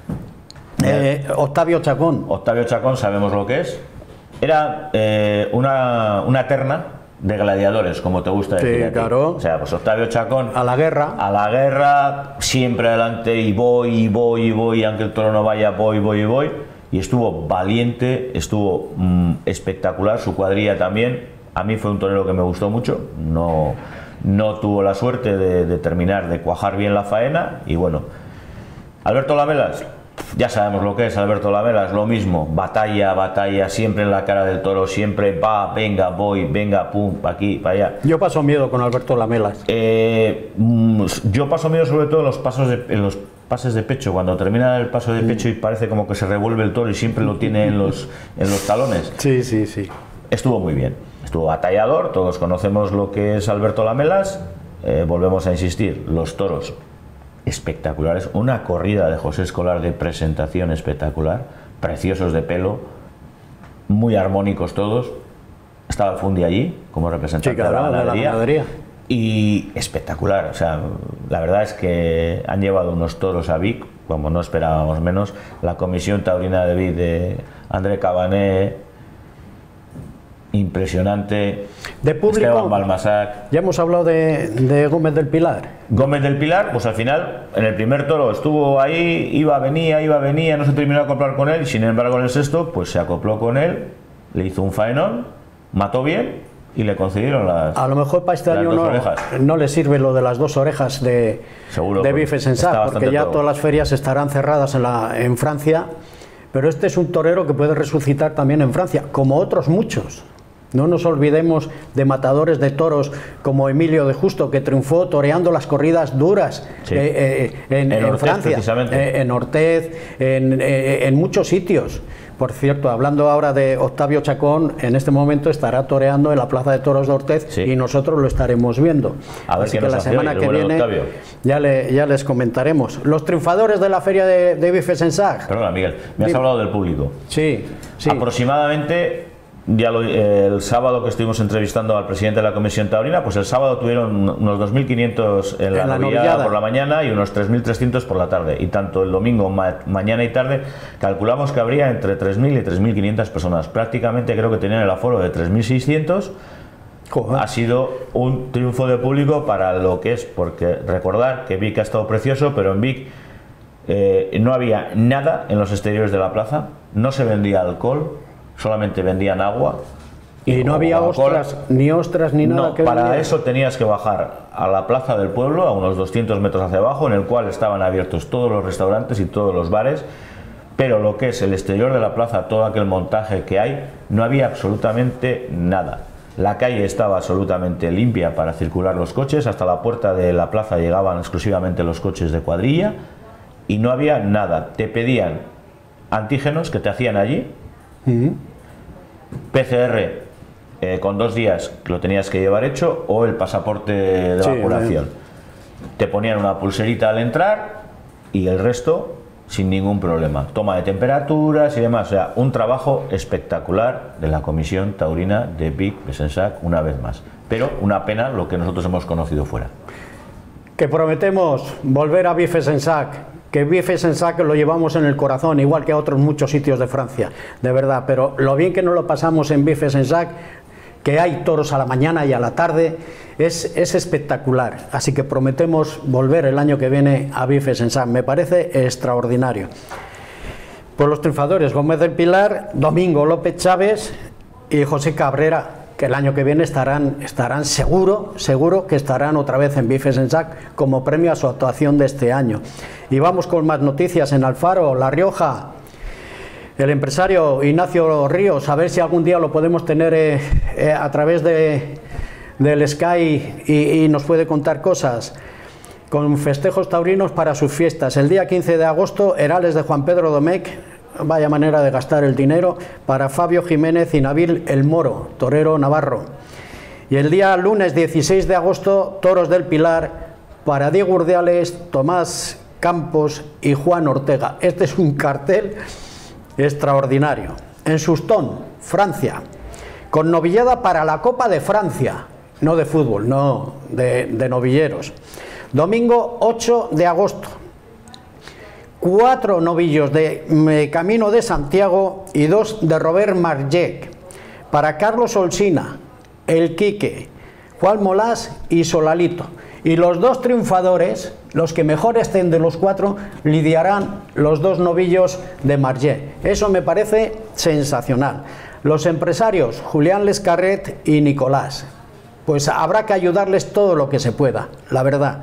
Eh, Octavio Chacón. Octavio Chacón, sabemos lo que es. Era eh, una, una terna de gladiadores, como te gusta decir. Sí, a ti. claro. O sea, pues Octavio Chacón. A la guerra. A la guerra, siempre adelante, y voy, y voy, y voy, aunque el toro no vaya, voy, voy, y voy. Y estuvo valiente, estuvo mm, espectacular, su cuadrilla también. A mí fue un torero que me gustó mucho. No, no tuvo la suerte de, de terminar, de cuajar bien la faena. Y bueno, Alberto Lamelas. Ya sabemos lo que es Alberto Lamelas, lo mismo, batalla, batalla, siempre en la cara del toro, siempre va, venga, voy, venga, pum, pa' aquí, para allá. Yo paso miedo con Alberto Lamelas. Eh, mm, yo paso miedo sobre todo en los pasos de, en los pases de pecho, cuando termina el paso de pecho y parece como que se revuelve el toro y siempre lo tiene en los, en los talones. Sí, sí, sí. Estuvo muy bien, estuvo batallador, todos conocemos lo que es Alberto Lamelas, eh, volvemos a insistir, los toros espectaculares, una corrida de José Escolar de presentación espectacular, preciosos de pelo, muy armónicos todos. Estaba el Fundi allí como representante Sí, claro, de la de la ganadería, ganadería. y espectacular. O sea, la verdad es que han llevado unos toros a Vic como no esperábamos menos. La comisión taurina de Vic de André Cabané, impresionante. De público, Esteban Balmasac. Ya hemos hablado de, de Gómez del Pilar. Gómez del Pilar, pues al final, en el primer toro estuvo ahí, iba, venía, iba, venía, no se terminó de acoplar con él, y sin embargo en el sexto, pues se acopló con él, le hizo un faenón, mató bien y le concedieron las A lo mejor para este las año dos no, orejas. no le sirve lo de las dos orejas de, Seguro, de porque Bife está Sensac, bastante porque ya todo. todas las ferias estarán cerradas en, la, en Francia, pero este es un torero que puede resucitar también en Francia, como otros muchos. No nos olvidemos de matadores de toros como Emilio de Justo, que triunfó toreando las corridas duras Sí. eh, eh, en, En en Ortez, Francia, precisamente. eh, en Ortez, en, eh, en muchos sitios. Por cierto, hablando ahora de Octavio Chacón, en este momento estará toreando en la Plaza de Toros de Ortez, Sí. y nosotros lo estaremos viendo. A ver Así qué que nos la hace semana hoy el que bueno viene Octavio. ya, le, ya les comentaremos. Los triunfadores de la feria de, de Bife Sensac. Perdona, Miguel, me has Dime. hablado del público. Sí, sí. Aproximadamente, ya lo- eh, el sábado que estuvimos entrevistando al presidente de la Comisión Taurina, pues el sábado tuvieron unos dos mil quinientos en la, En la novillada novillada. por la mañana y unos tres mil trescientos por la tarde. Y tanto el domingo, ma- mañana y tarde, calculamos que habría entre tres mil y tres mil quinientas personas. Prácticamente creo que tenían el aforo de tres mil seiscientos. Joder. Ha sido un triunfo de público para lo que es, porque recordar que Vic ha estado precioso, pero en Vic eh, no había nada en los exteriores de la plaza, no se vendía alcohol, solamente vendían agua. Y no había Coca-Cola. ostras, ni ostras, ni nada No, que para vendiera. eso tenías que bajar a la plaza del pueblo, a unos doscientos metros hacia abajo, en el cual estaban abiertos todos los restaurantes y todos los bares, pero lo que es el exterior de la plaza, todo aquel montaje que hay, no había absolutamente nada. La calle estaba absolutamente limpia para circular los coches, hasta la puerta de la plaza llegaban exclusivamente los coches de cuadrilla y no había nada. Te pedían antígenos que te hacían allí, P C R eh, con dos días que lo tenías que llevar hecho, o el pasaporte de Sí, vacunación. Te ponían una pulserita al entrar y el resto sin ningún problema. Toma de temperaturas y demás. O sea, un trabajo espectacular de la Comisión Taurina de Vic Sensac una vez más. Pero una pena lo que nosotros hemos conocido fuera. Que prometemos volver a Bife Sensac, que Bife Sensac lo llevamos en el corazón, igual que a otros muchos sitios de Francia, de verdad, pero lo bien que nos lo pasamos en Bife Sensac, que hay toros a la mañana y a la tarde, es, es espectacular, así que prometemos volver el año que viene a Bife Sensac, me parece extraordinario. Por los triunfadores, Gómez del Pilar, Domingo López Chávez y José Cabrera, que el año que viene estarán, estarán seguro, seguro que estarán otra vez en Bife Sensac como premio a su actuación de este año. Y vamos con más noticias en Alfaro, La Rioja. El empresario Ignacio Ríos, a ver si algún día lo podemos tener eh, eh, a través de, del Sky y, y nos puede contar cosas. Con festejos taurinos para sus fiestas. El día quince de agosto, Herales de Juan Pedro Domecq, vaya manera de gastar el dinero, para Fabio Jiménez y Nabil El Moro, torero navarro. Y el día lunes dieciséis de agosto, Toros del Pilar, para Diego Urdiales, Tomás Campos y Juan Ortega. Este es un cartel extraordinario. En Sustón, Francia, con novillada para la Copa de Francia, no de fútbol, no, de, de novilleros. Domingo ocho de agosto, cuatro novillos de eh, Camino de Santiago y dos de Robert Marjec, para Carlos Olsina, El Quique, Juan Molás y Solalito. Y los dos triunfadores, los que mejor estén de los cuatro, lidiarán los dos novillos de Marjec. Eso me parece sensacional. Los empresarios, Julián Lescarret y Nicolás. Pues habrá que ayudarles todo lo que se pueda, la verdad.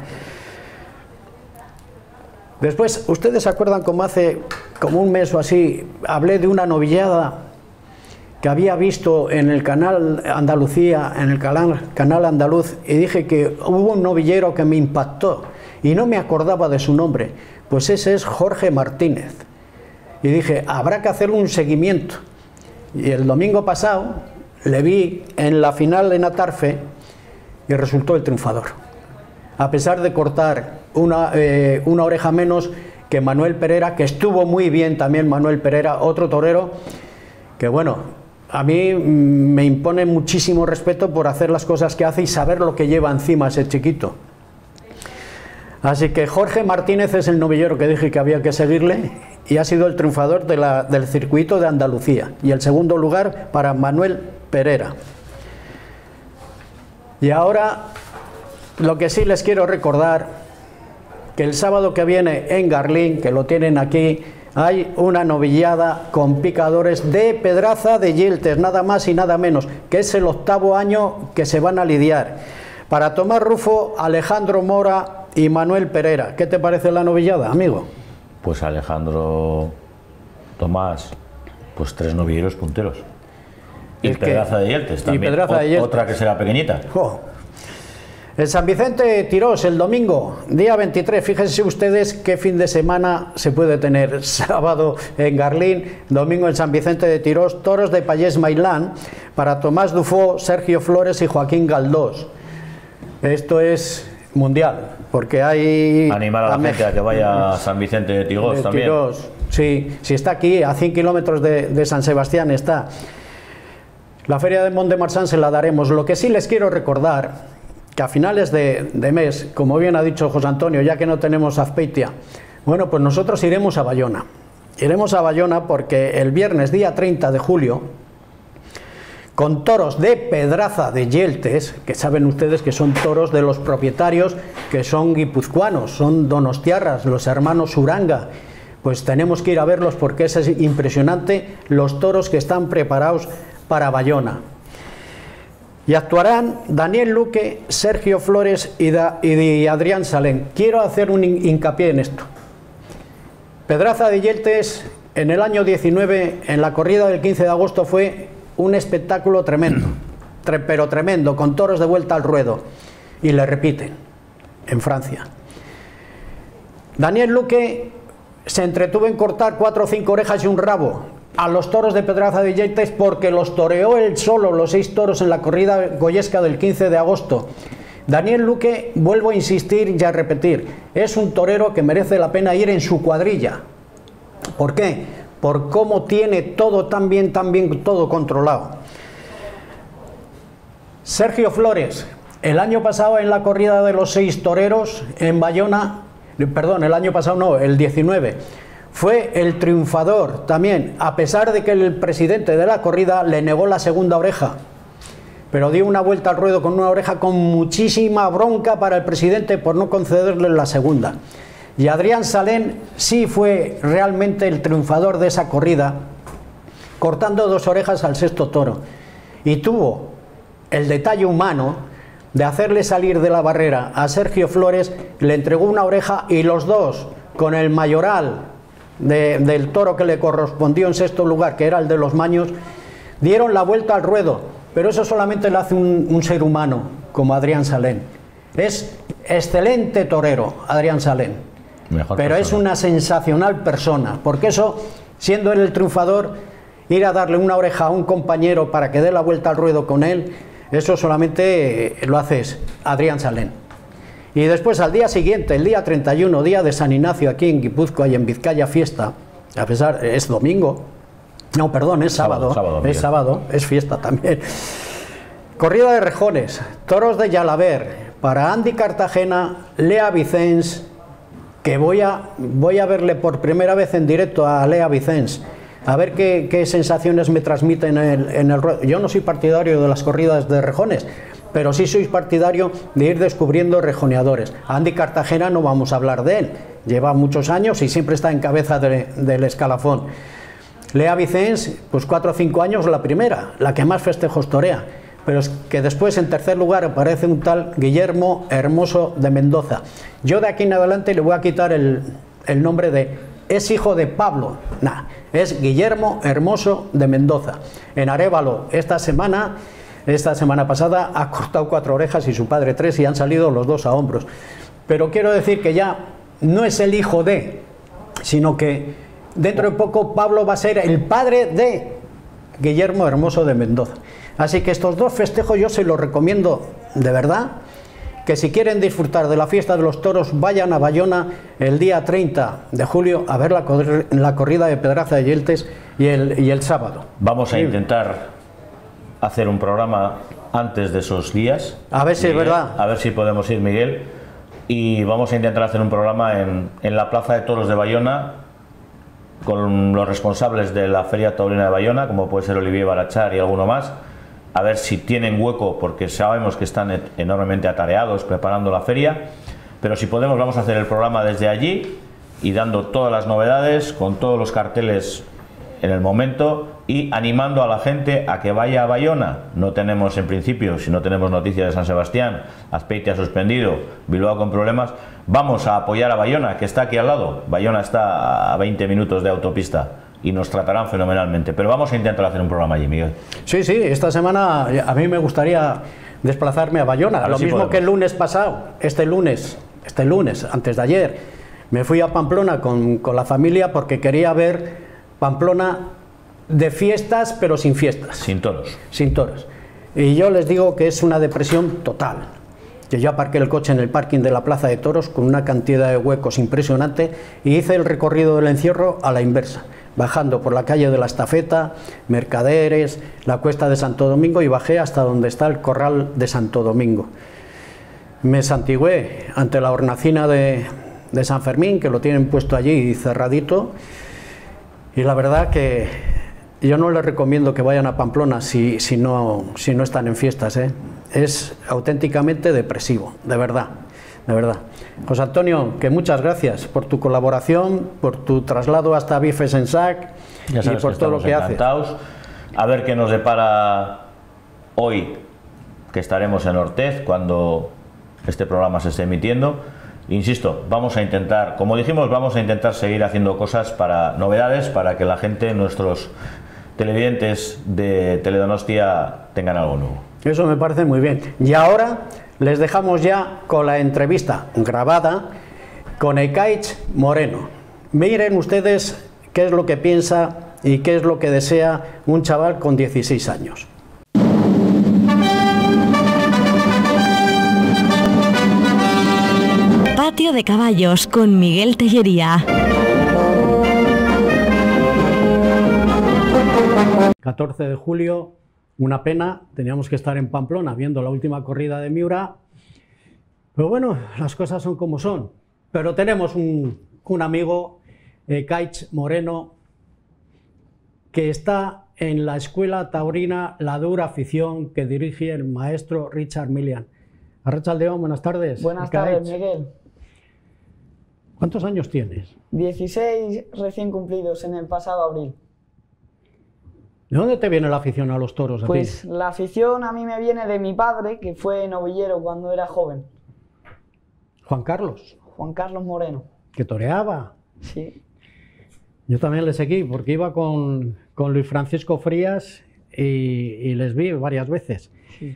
Después, ¿ustedes se acuerdan como hace como un mes o así hablé de una novillada que había visto en el canal Andalucía, en el canal, canal andaluz, y dije que hubo un novillero que me impactó y no me acordaba de su nombre? Pues ese es Jorge Martínez. Y dije, habrá que hacerle un seguimiento. Y el domingo pasado le vi en la final en Atarfe y resultó el triunfador. A pesar de cortar una, eh, una oreja menos que Manuel Pereira, que estuvo muy bien también Manuel Pereira, otro torero, que bueno, a mí me impone muchísimo respeto por hacer las cosas que hace y saber lo que lleva encima ese chiquito. Así que Jorge Martínez es el novillero que dije que había que seguirle y ha sido el triunfador de la, del circuito de Andalucía. Y el segundo lugar para Manuel Perera. Y ahora, lo que sí les quiero recordar, que el sábado que viene en Garlín, que lo tienen aquí, hay una novillada con picadores de Pedraza de Yeltes, nada más y nada menos, que es el octavo año que se van a lidiar. Para Tomás Rufo, Alejandro Mora y Manuel Pereira. ¿Qué te parece la novillada, amigo? Pues Alejandro, Tomás, pues tres novilleros punteros. Y Es que- Pedraza de Yeltes también, y Pedraza de ot- Yeltes. otra que será pequeñita. Jo. El San Vicente de Tirós, el domingo, día veintitrés, fíjense ustedes qué fin de semana se puede tener. Sábado en Garlín, domingo en San Vicente de Tirós, toros de Pallés Mailán, para Tomás Dufó, Sergio Flores y Joaquín Galdós. Esto es mundial, porque hay... Animar a la gente a que vaya a San Vicente de Tigós de también. Tirós. Sí, si está aquí, a cien kilómetros de, de San Sebastián está. La feria de Mont-de-Marsan se la daremos. Lo que sí les quiero recordar, que a finales de, de mes, como bien ha dicho José Antonio, ya que no tenemos Azpeitia, bueno, pues nosotros iremos a Bayona. Iremos a Bayona porque el viernes día treinta de julio, con toros de Pedraza de Yeltes, que saben ustedes que son toros de los propietarios que son guipuzcoanos, son donostiarras, los hermanos Uranga, pues tenemos que ir a verlos porque es impresionante los toros que están preparados para Bayona. Y actuarán Daniel Luque, Sergio Flores y, da, y Adrián Salén. Quiero hacer un hincapié en esto. Pedraza de Yeltes en el año diecinueve, en la corrida del quince de agosto, fue un espectáculo tremendo, tre, pero tremendo, con toros de vuelta al ruedo. Y le repiten, en Francia. Daniel Luque se entretuvo en cortar cuatro o cinco orejas y un rabo a los toros de Pedraza de Yeltes porque los toreó él solo, los seis toros en la corrida goyesca del quince de agosto. Daniel Luque, vuelvo a insistir y a repetir, es un torero que merece la pena ir en su cuadrilla. ¿Por qué? Por cómo tiene todo tan bien, tan bien, todo controlado. Sergio Flores, el año pasado en la corrida de los seis toreros en Bayona, perdón, el año pasado no, el diecinueve, fue el triunfador también, a pesar de que el presidente de la corrida le negó la segunda oreja, pero dio una vuelta al ruedo con una oreja con muchísima bronca para el presidente por no concederle la segunda. Y Adrián Salén sí fue realmente el triunfador de esa corrida, cortando dos orejas al sexto toro, y tuvo el detalle humano de hacerle salir de la barrera a Sergio Flores, le entregó una oreja y los dos, con el mayoral De, del toro que le correspondió en sexto lugar, que era el de los Maños, dieron la vuelta al ruedo, pero eso solamente lo hace un, un ser humano como Adrián Salén. Es excelente torero Adrián Salén, Mejor pero persona. es una sensacional persona, porque eso, siendo él el triunfador, ir a darle una oreja a un compañero para que dé la vuelta al ruedo con él, eso solamente lo hace Adrián Salén. Y después al día siguiente, el día treinta y uno, día de San Ignacio, aquí en Guipúzcoa y en Vizcaya fiesta, a pesar, es domingo, no, perdón, es sábado, Sábado, sábado, es Miguel. sábado, es fiesta también. Corrida de rejones, toros de Yalaber, para Andy Cartagena, Lea Vicens, que voy a, voy a verle por primera vez en directo a Lea Vicens, a ver qué, qué sensaciones me transmiten en el, en el ruedo. Yo no soy partidario de las corridas de rejones, pero sí soy partidario de ir descubriendo rejoneadores. A Andy Cartagena no vamos a hablar de él, lleva muchos años y siempre está en cabeza de, del escalafón. Lea Vicens, pues cuatro o cinco años la primera, la que más festejos torea, pero es que después en tercer lugar aparece un tal Guillermo Hermoso de Mendoza. Yo de aquí en adelante le voy a quitar el, el nombre de es hijo de Pablo, nah, es Guillermo Hermoso de Mendoza. En Arévalo esta semana... Esta semana pasada ha cortado cuatro orejas y su padre tres y han salido los dos a hombros. Pero quiero decir que ya no es el hijo de, sino que dentro de poco Pablo va a ser el padre de Guillermo Hermoso de Mendoza. Así que estos dos festejos yo se los recomiendo de verdad, que si quieren disfrutar de la fiesta de los toros vayan a Bayona el día treinta de julio a ver la, la corrida de Pedraza de Yeltes y el, y el sábado. Vamos a Sí. intentar hacer un programa antes de esos días. A ver si es Miguel, verdad. A ver si podemos ir, Miguel. Y vamos a intentar hacer un programa en, en la Plaza de Toros de Bayona con los responsables de la Feria Taurina de Bayona, como puede ser Olivier Barachar y alguno más, a ver si tienen hueco, porque sabemos que están enormemente atareados preparando la feria, pero si podemos vamos a hacer el programa desde allí y dando todas las novedades, con todos los carteles en el momento y animando a la gente a que vaya a Bayona. No tenemos en principio, si no tenemos noticias de San Sebastián, Azpeitia ha suspendido, Bilbao con problemas, vamos a apoyar a Bayona, que está aquí al lado. Bayona está a veinte minutos de autopista y nos tratarán fenomenalmente, pero vamos a intentar hacer un programa allí, Miguel. Sí, sí, esta semana a mí me gustaría desplazarme a Bayona, a lo si mismo podemos. que el lunes pasado, este lunes, este lunes, antes de ayer, me fui a Pamplona con, con la familia porque quería ver Pamplona de fiestas, pero sin fiestas. Sin toros. Sin toros. Y yo les digo que es una depresión total. Que yo aparqué el coche en el parking de la Plaza de Toros con una cantidad de huecos impresionante y hice el recorrido del encierro a la inversa, bajando por la calle de la Estafeta, Mercaderes, la Cuesta de Santo Domingo y bajé hasta donde está el Corral de Santo Domingo. Me santigué ante la hornacina de, de San Fermín, que lo tienen puesto allí cerradito. Y la verdad que yo no les recomiendo que vayan a Pamplona si, si, no, si no están en fiestas, ¿eh? Es auténticamente depresivo, de verdad, de verdad. José Antonio, que muchas gracias por tu colaboración, por tu traslado hasta Bifes en Sac Ya sabes y por que todo lo que haces. encantados. A ver qué nos depara hoy, que estaremos en Ortez cuando este programa se esté emitiendo. Insisto, vamos a intentar, como dijimos, vamos a intentar seguir haciendo cosas para novedades, para que la gente, nuestros televidentes de Teledonostia tengan algo nuevo. Eso me parece muy bien. Y ahora les dejamos ya con la entrevista grabada con Ekaich Moreno. Miren ustedes qué es lo que piensa y qué es lo que desea un chaval con dieciséis años. Patio de Caballos con Miguel Tellería. catorce de julio, una pena, teníamos que estar en Pamplona viendo la última corrida de Miura, pero bueno, las cosas son como son. Pero tenemos un, un amigo, Ekaich Moreno, que está en la escuela taurina La Dura Afición, que dirige el maestro Richard Milian. Arratsaldeon, buenas tardes. Buenas Ekaich. tardes, Miguel. ¿Cuántos años tienes? dieciséis recién cumplidos en el pasado abril. ¿De dónde te viene la afición a los toros? a ti? Pues la afición a mí me viene de mi padre, que fue novillero cuando era joven, Juan Carlos, Juan Carlos Moreno. que toreaba. Sí, Yo también le seguí porque iba con, con Luis Francisco Frías y, y les vi varias veces. sí.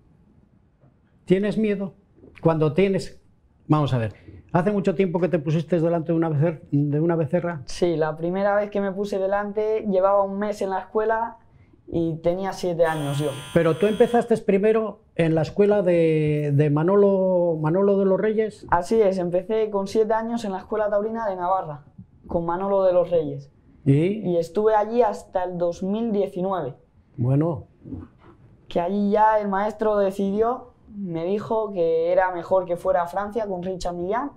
¿Tienes miedo? Cuando tienes... Vamos a ver, ¿hace mucho tiempo que te pusiste delante de una, becer, de una becerra? Sí, la primera vez que me puse delante llevaba un mes en la escuela y tenía siete años yo. Pero tú empezaste primero en la escuela de, de Manolo, Manolo de los Reyes. Así es, empecé con siete años en la escuela taurina de Navarra, con Manolo de los Reyes. Y, Y estuve allí hasta el dos mil diecinueve, bueno, que allí ya el maestro decidió, me dijo que era mejor que fuera a Francia con Richard Milian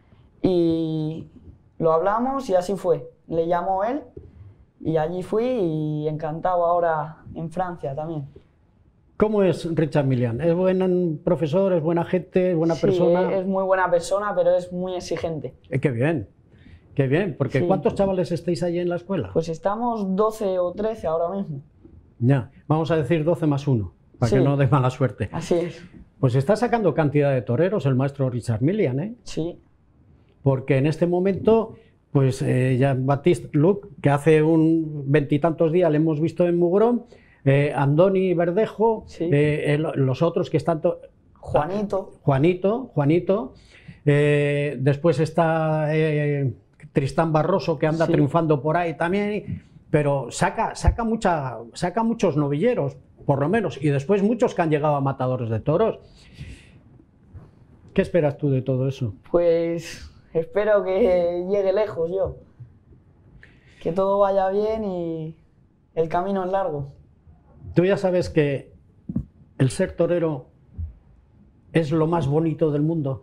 y lo hablamos y así fue. Le llamó él y allí fui y encantado ahora en Francia también. ¿cómo es Richard Milian? ¿Es buen profesor, es buena gente, es buena Sí, persona? es muy buena persona, pero es muy exigente. Eh, qué bien, qué bien, porque Sí. ¿cuántos chavales estáis allí en la escuela? Pues estamos doce o trece ahora mismo. Ya, vamos a decir doce más uno, para Sí. que no dé mala suerte. Así es. Pues está sacando cantidad de toreros el maestro Richard Milian, ¿eh? Sí, Porque en este momento, pues eh, Jean-Baptiste Luc, que hace un veintitantos días le hemos visto en Mugrón, eh, Andoni Verdejo, Sí. eh, el- los otros que están... to- Juanito. Juanito, Juanito, eh, después está eh, Tristán Barroso, que anda Sí. triunfando por ahí también, pero saca, saca, mucha, saca muchos novilleros, por lo menos, y después muchos que han llegado a matadores de toros. ¿Qué esperas tú de todo eso? Pues espero que llegue lejos yo. Que todo vaya bien y el camino es largo. Tú ya sabes que el ser torero es lo más bonito del mundo.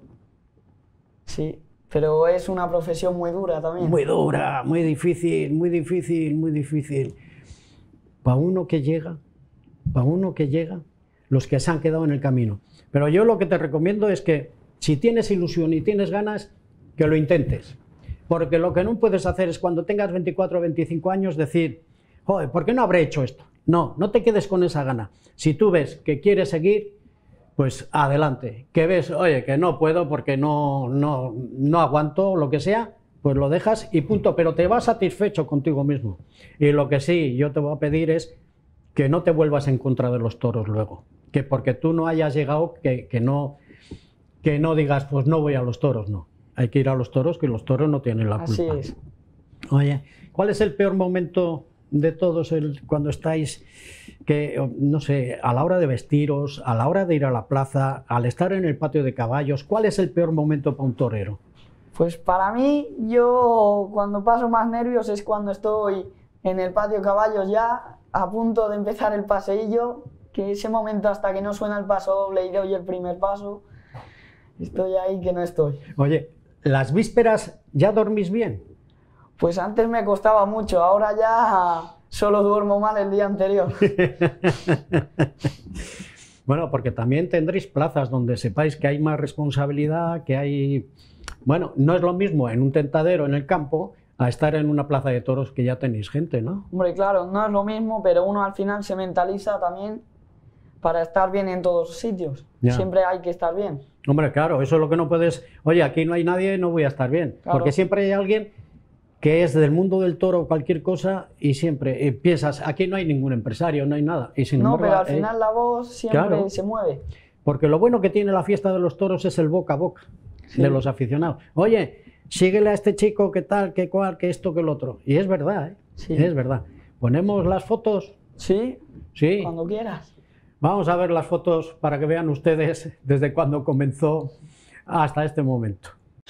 Sí, pero es una profesión muy dura también. Muy dura, muy difícil, muy difícil, muy difícil. Para uno que llega, para uno que llega, los que se han quedado en el camino. Pero yo lo que te recomiendo es que si tienes ilusión y tienes ganas, que lo intentes. Porque lo que no puedes hacer es cuando tengas veinticuatro o veinticinco años decir, joder, ¿por qué no habré hecho esto? No, no te quedes con esa gana. Si tú ves que quieres seguir, pues adelante. Que ves, oye, que no puedo porque no, no, no aguanto, lo que sea, pues lo dejas y punto. Pero te vas satisfecho contigo mismo. Y lo que sí yo te voy a pedir es que no te vuelvas en contra de los toros luego. Que porque tú no hayas llegado, que, que, no, que no digas, pues no voy a los toros, no. Hay que ir a los toros, que los toros no tienen la culpa. Así es. Oye, ¿cuál es el peor momento de todos el, cuando estáis, que no sé, a la hora de vestiros, a la hora de ir a la plaza, al estar en el patio de caballos? ¿Cuál es el peor momento para un torero? Pues para mí, yo cuando paso más nervios es cuando estoy en el patio de caballos ya, a punto de empezar el paseillo, que ese momento hasta que no suena el paso doble y doy el primer paso, estoy ahí que no estoy. Oye, ¿las vísperas ya dormís bien? Pues antes me costaba mucho, ahora ya solo duermo mal el día anterior. Bueno, porque también tendréis plazas donde sepáis que hay más responsabilidad, que hay... Bueno, no es lo mismo en un tentadero en el campo a estar en una plaza de toros que ya tenéis gente, ¿no? Hombre, claro, no es lo mismo, pero uno al final se mentaliza también para estar bien en todos los sitios. Ya. Siempre hay que estar bien. Hombre, claro, eso es lo que no puedes... Oye, aquí no hay nadie, no voy a estar bien. Claro. Porque siempre hay alguien que es del mundo del toro o cualquier cosa y siempre eh, piensas, aquí no hay ningún empresario, no hay nada. Y sin no, embargo, pero al eh, final la voz siempre claro, se mueve. Porque lo bueno que tiene la fiesta de los toros es el boca a boca sí. de los aficionados. Oye, síguele a este chico, qué tal, qué cual, qué esto, qué lo otro. Y es verdad, ¿eh? Sí. Es verdad. ¿Ponemos las fotos? Sí, sí, cuando quieras. Vamos a ver las fotos para que vean ustedes desde cuando comenzó hasta este momento.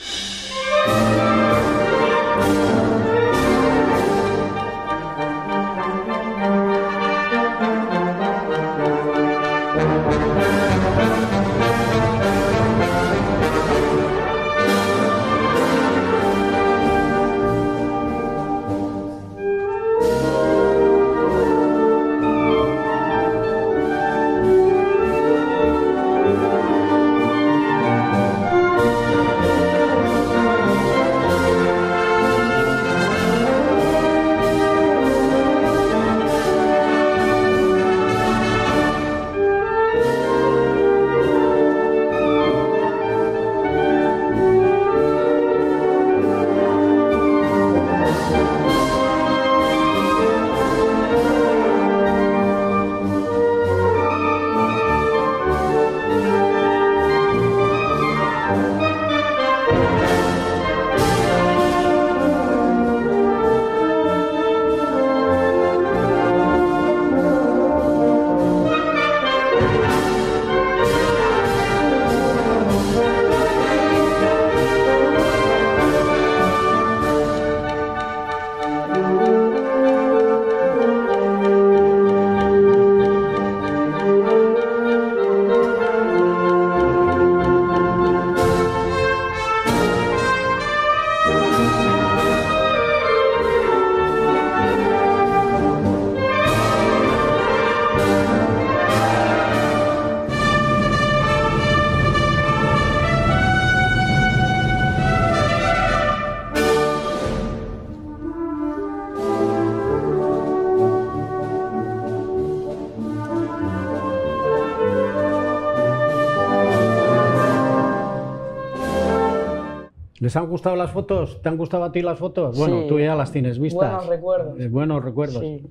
¿Les han gustado las fotos? ¿Te han gustado a ti las fotos? Bueno, sí, tú ya las tienes vistas. Buenos recuerdos. Eh, buenos recuerdos. Sí.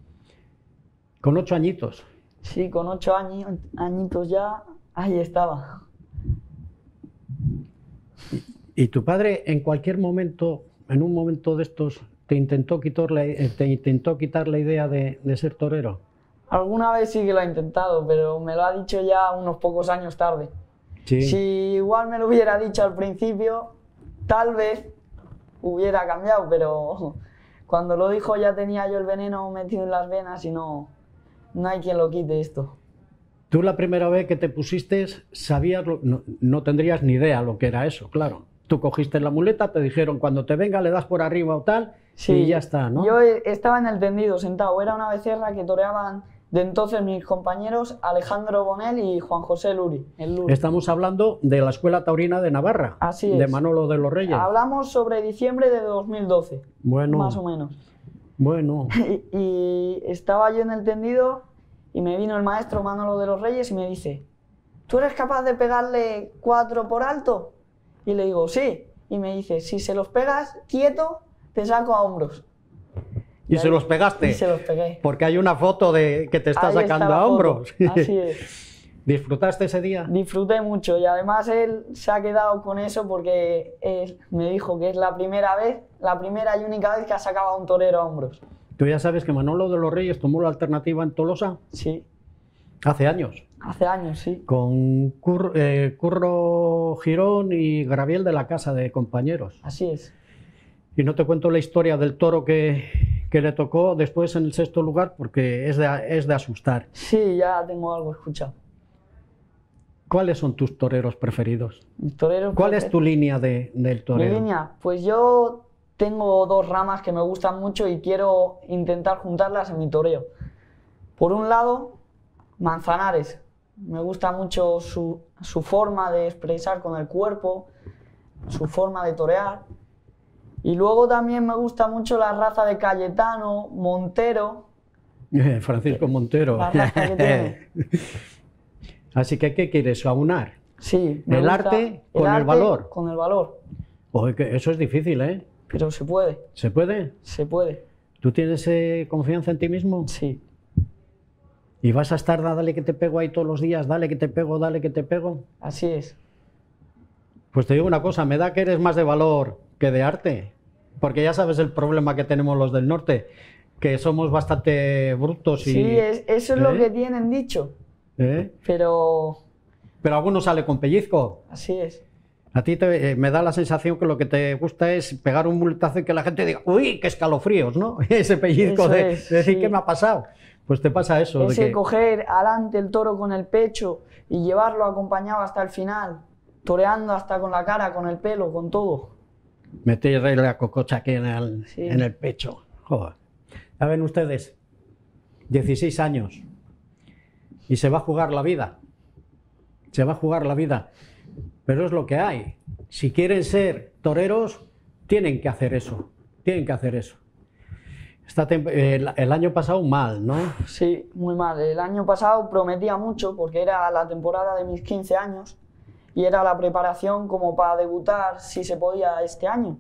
Con ocho añitos. Sí, con ocho añi añitos ya, ahí estaba. ¿Y, ¿Y tu padre en cualquier momento, en un momento de estos, te intentó quitar la, te intentó quitar la idea de, de ser torero? Alguna vez sí que lo ha intentado, pero me lo ha dicho ya unos pocos años tarde. Sí. Si igual me lo hubiera dicho al principio, tal vez hubiera cambiado, pero cuando lo dijo ya tenía yo el veneno metido en las venas y no, no hay quien lo quite esto. Tú la primera vez que te pusiste, sabías, lo, no, no tendrías ni idea lo que era eso, claro. Tú cogiste la muleta, te dijeron cuando te venga le das por arriba o tal, sí, y ya está, ¿no? Yo estaba en el tendido sentado, era una becerra que toreaban de entonces mis compañeros Alejandro Bonel y Juan José Luri, el Luri. Estamos hablando de la Escuela Taurina de Navarra, Así de es. Manolo de los Reyes. Hablamos sobre diciembre de dos mil doce, Bueno. más o menos. Bueno, Y, y estaba yo en el tendido y me vino el maestro Manolo de los Reyes y me dice: ¿tú eres capaz de pegarle cuatro por alto? Y le digo, sí. Y me dice, si se los pegas quieto, te saco a hombros. ¿y se los pegaste? Y se los pegué. Porque hay una foto de que te está Ahí está sacando la a foto. hombros. Así es. ¿Disfrutaste ese día? Disfruté mucho y además él se ha quedado con eso porque él me dijo que es la primera vez, la primera y única vez que ha sacado a un torero a hombros. ¿Tú ya sabes que Manolo de los Reyes tomó la alternativa en Tolosa? Sí. Hace años. Hace años, sí. Con Curro, eh, Curro Girón y Graviel de la Casa de Compañeros. Así es. Y no te cuento la historia del toro que, que le tocó después en el sexto lugar porque es de, es de asustar. Sí, ya tengo algo escuchado. ¿Cuáles son tus toreros preferidos? Mis toreros ¿Cuál es prefer- tu línea de, del Mi torero? línea, pues yo tengo dos ramas que me gustan mucho y quiero intentar juntarlas en mi toreo. Por un lado, Manzanares. Me gusta mucho su, su forma de expresar con el cuerpo, su forma de torear. Y luego también me gusta mucho la raza de Cayetano, Montero. Francisco Montero. La raza que tiene. Así que, ¿qué quieres? ¿Aunar? Sí, me ¿El gusta arte con el arte valor? Con el valor. Oye, que eso es difícil, ¿eh? Pero se puede, ¿Se puede? se puede. ¿Tú tienes eh, confianza en ti mismo? Sí. ¿Y vas a estar, dale que te pego ahí todos los días, dale que te pego, dale que te pego? Así es. Pues te digo una cosa, me da que eres más de valor que de arte. Porque ya sabes el problema que tenemos los del norte, que somos bastante brutos y... Sí, es- eso es lo ¿Eh? que tienen dicho. ¿Eh? Pero Pero alguno sale con pellizco. así es. A ti te- eh, me da la sensación que lo que te gusta es pegar un muletazo y que la gente diga, uy, qué escalofríos, ¿no? Ese pellizco Eso de, es, de decir, sí. ¿qué me ha pasado? Pues te pasa eso. de Ese que- coger adelante el toro con el pecho y llevarlo acompañado hasta el final, toreando hasta con la cara, con el pelo, con todo. meterle la cococha aquí en el, Sí. en el pecho. Joder. Ya ven ustedes, dieciséis años y se va a jugar la vida. Se va a jugar la vida. Pero es lo que hay. Si quieren ser toreros, tienen que hacer eso. Tienen que hacer eso. Esta tem- el, el año pasado mal, ¿no? Sí, muy mal. El año pasado prometía mucho porque era la temporada de mis quince años y era la preparación como para debutar si se podía este año.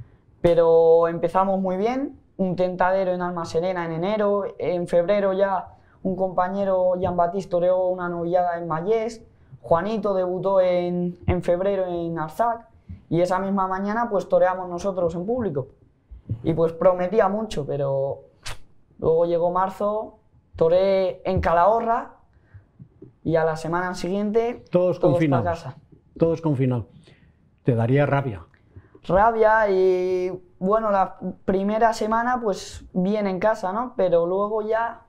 Pero empezamos muy bien, un tentadero en Almaserena en enero, en febrero ya un compañero, Jean Baptiste, toreó una novillada en Mayés, Juanito debutó en, en febrero en Arzac y esa misma mañana pues toreamos nosotros en público. Y pues prometía mucho, pero luego llegó marzo, toreé en Calahorra y a la semana siguiente Todos para confinados. casa. Todos confinados. Te daría rabia. Rabia y bueno, la primera semana pues bien en casa, ¿no? Pero luego ya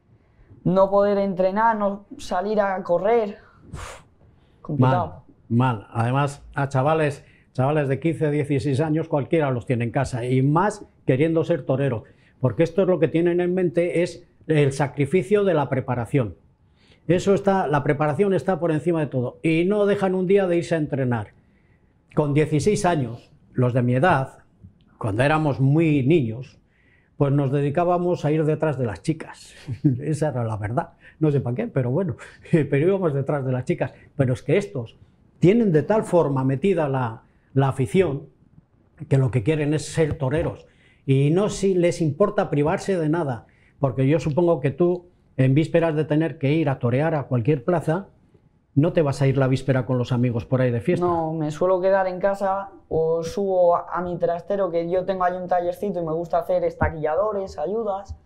no poder entrenar, no salir a correr, uf, complicado. Mal, mal. Además, a chavales, chavales de quince, dieciséis años, cualquiera los tiene en casa. Y más queriendo ser torero. Porque esto es lo que tienen en mente, es el sacrificio de la preparación. Eso está, la preparación está por encima de todo. Y no dejan un día de irse a entrenar. Con dieciséis años, los de mi edad, cuando éramos muy niños, pues nos dedicábamos a ir detrás de las chicas. Esa era la verdad. No sé para qué, pero bueno, pero íbamos detrás de las chicas. Pero es que estos tienen de tal forma metida la, la afición que lo que quieren es ser toreros. Y no si les importa privarse de nada, porque yo supongo que tú, en vísperas de tener que ir a torear a cualquier plaza, no te vas a ir la víspera con los amigos por ahí de fiesta. No, me suelo quedar en casa o subo a, a mi trastero, que yo tengo ahí un tallercito y me gusta hacer estaquilladores, ayudas,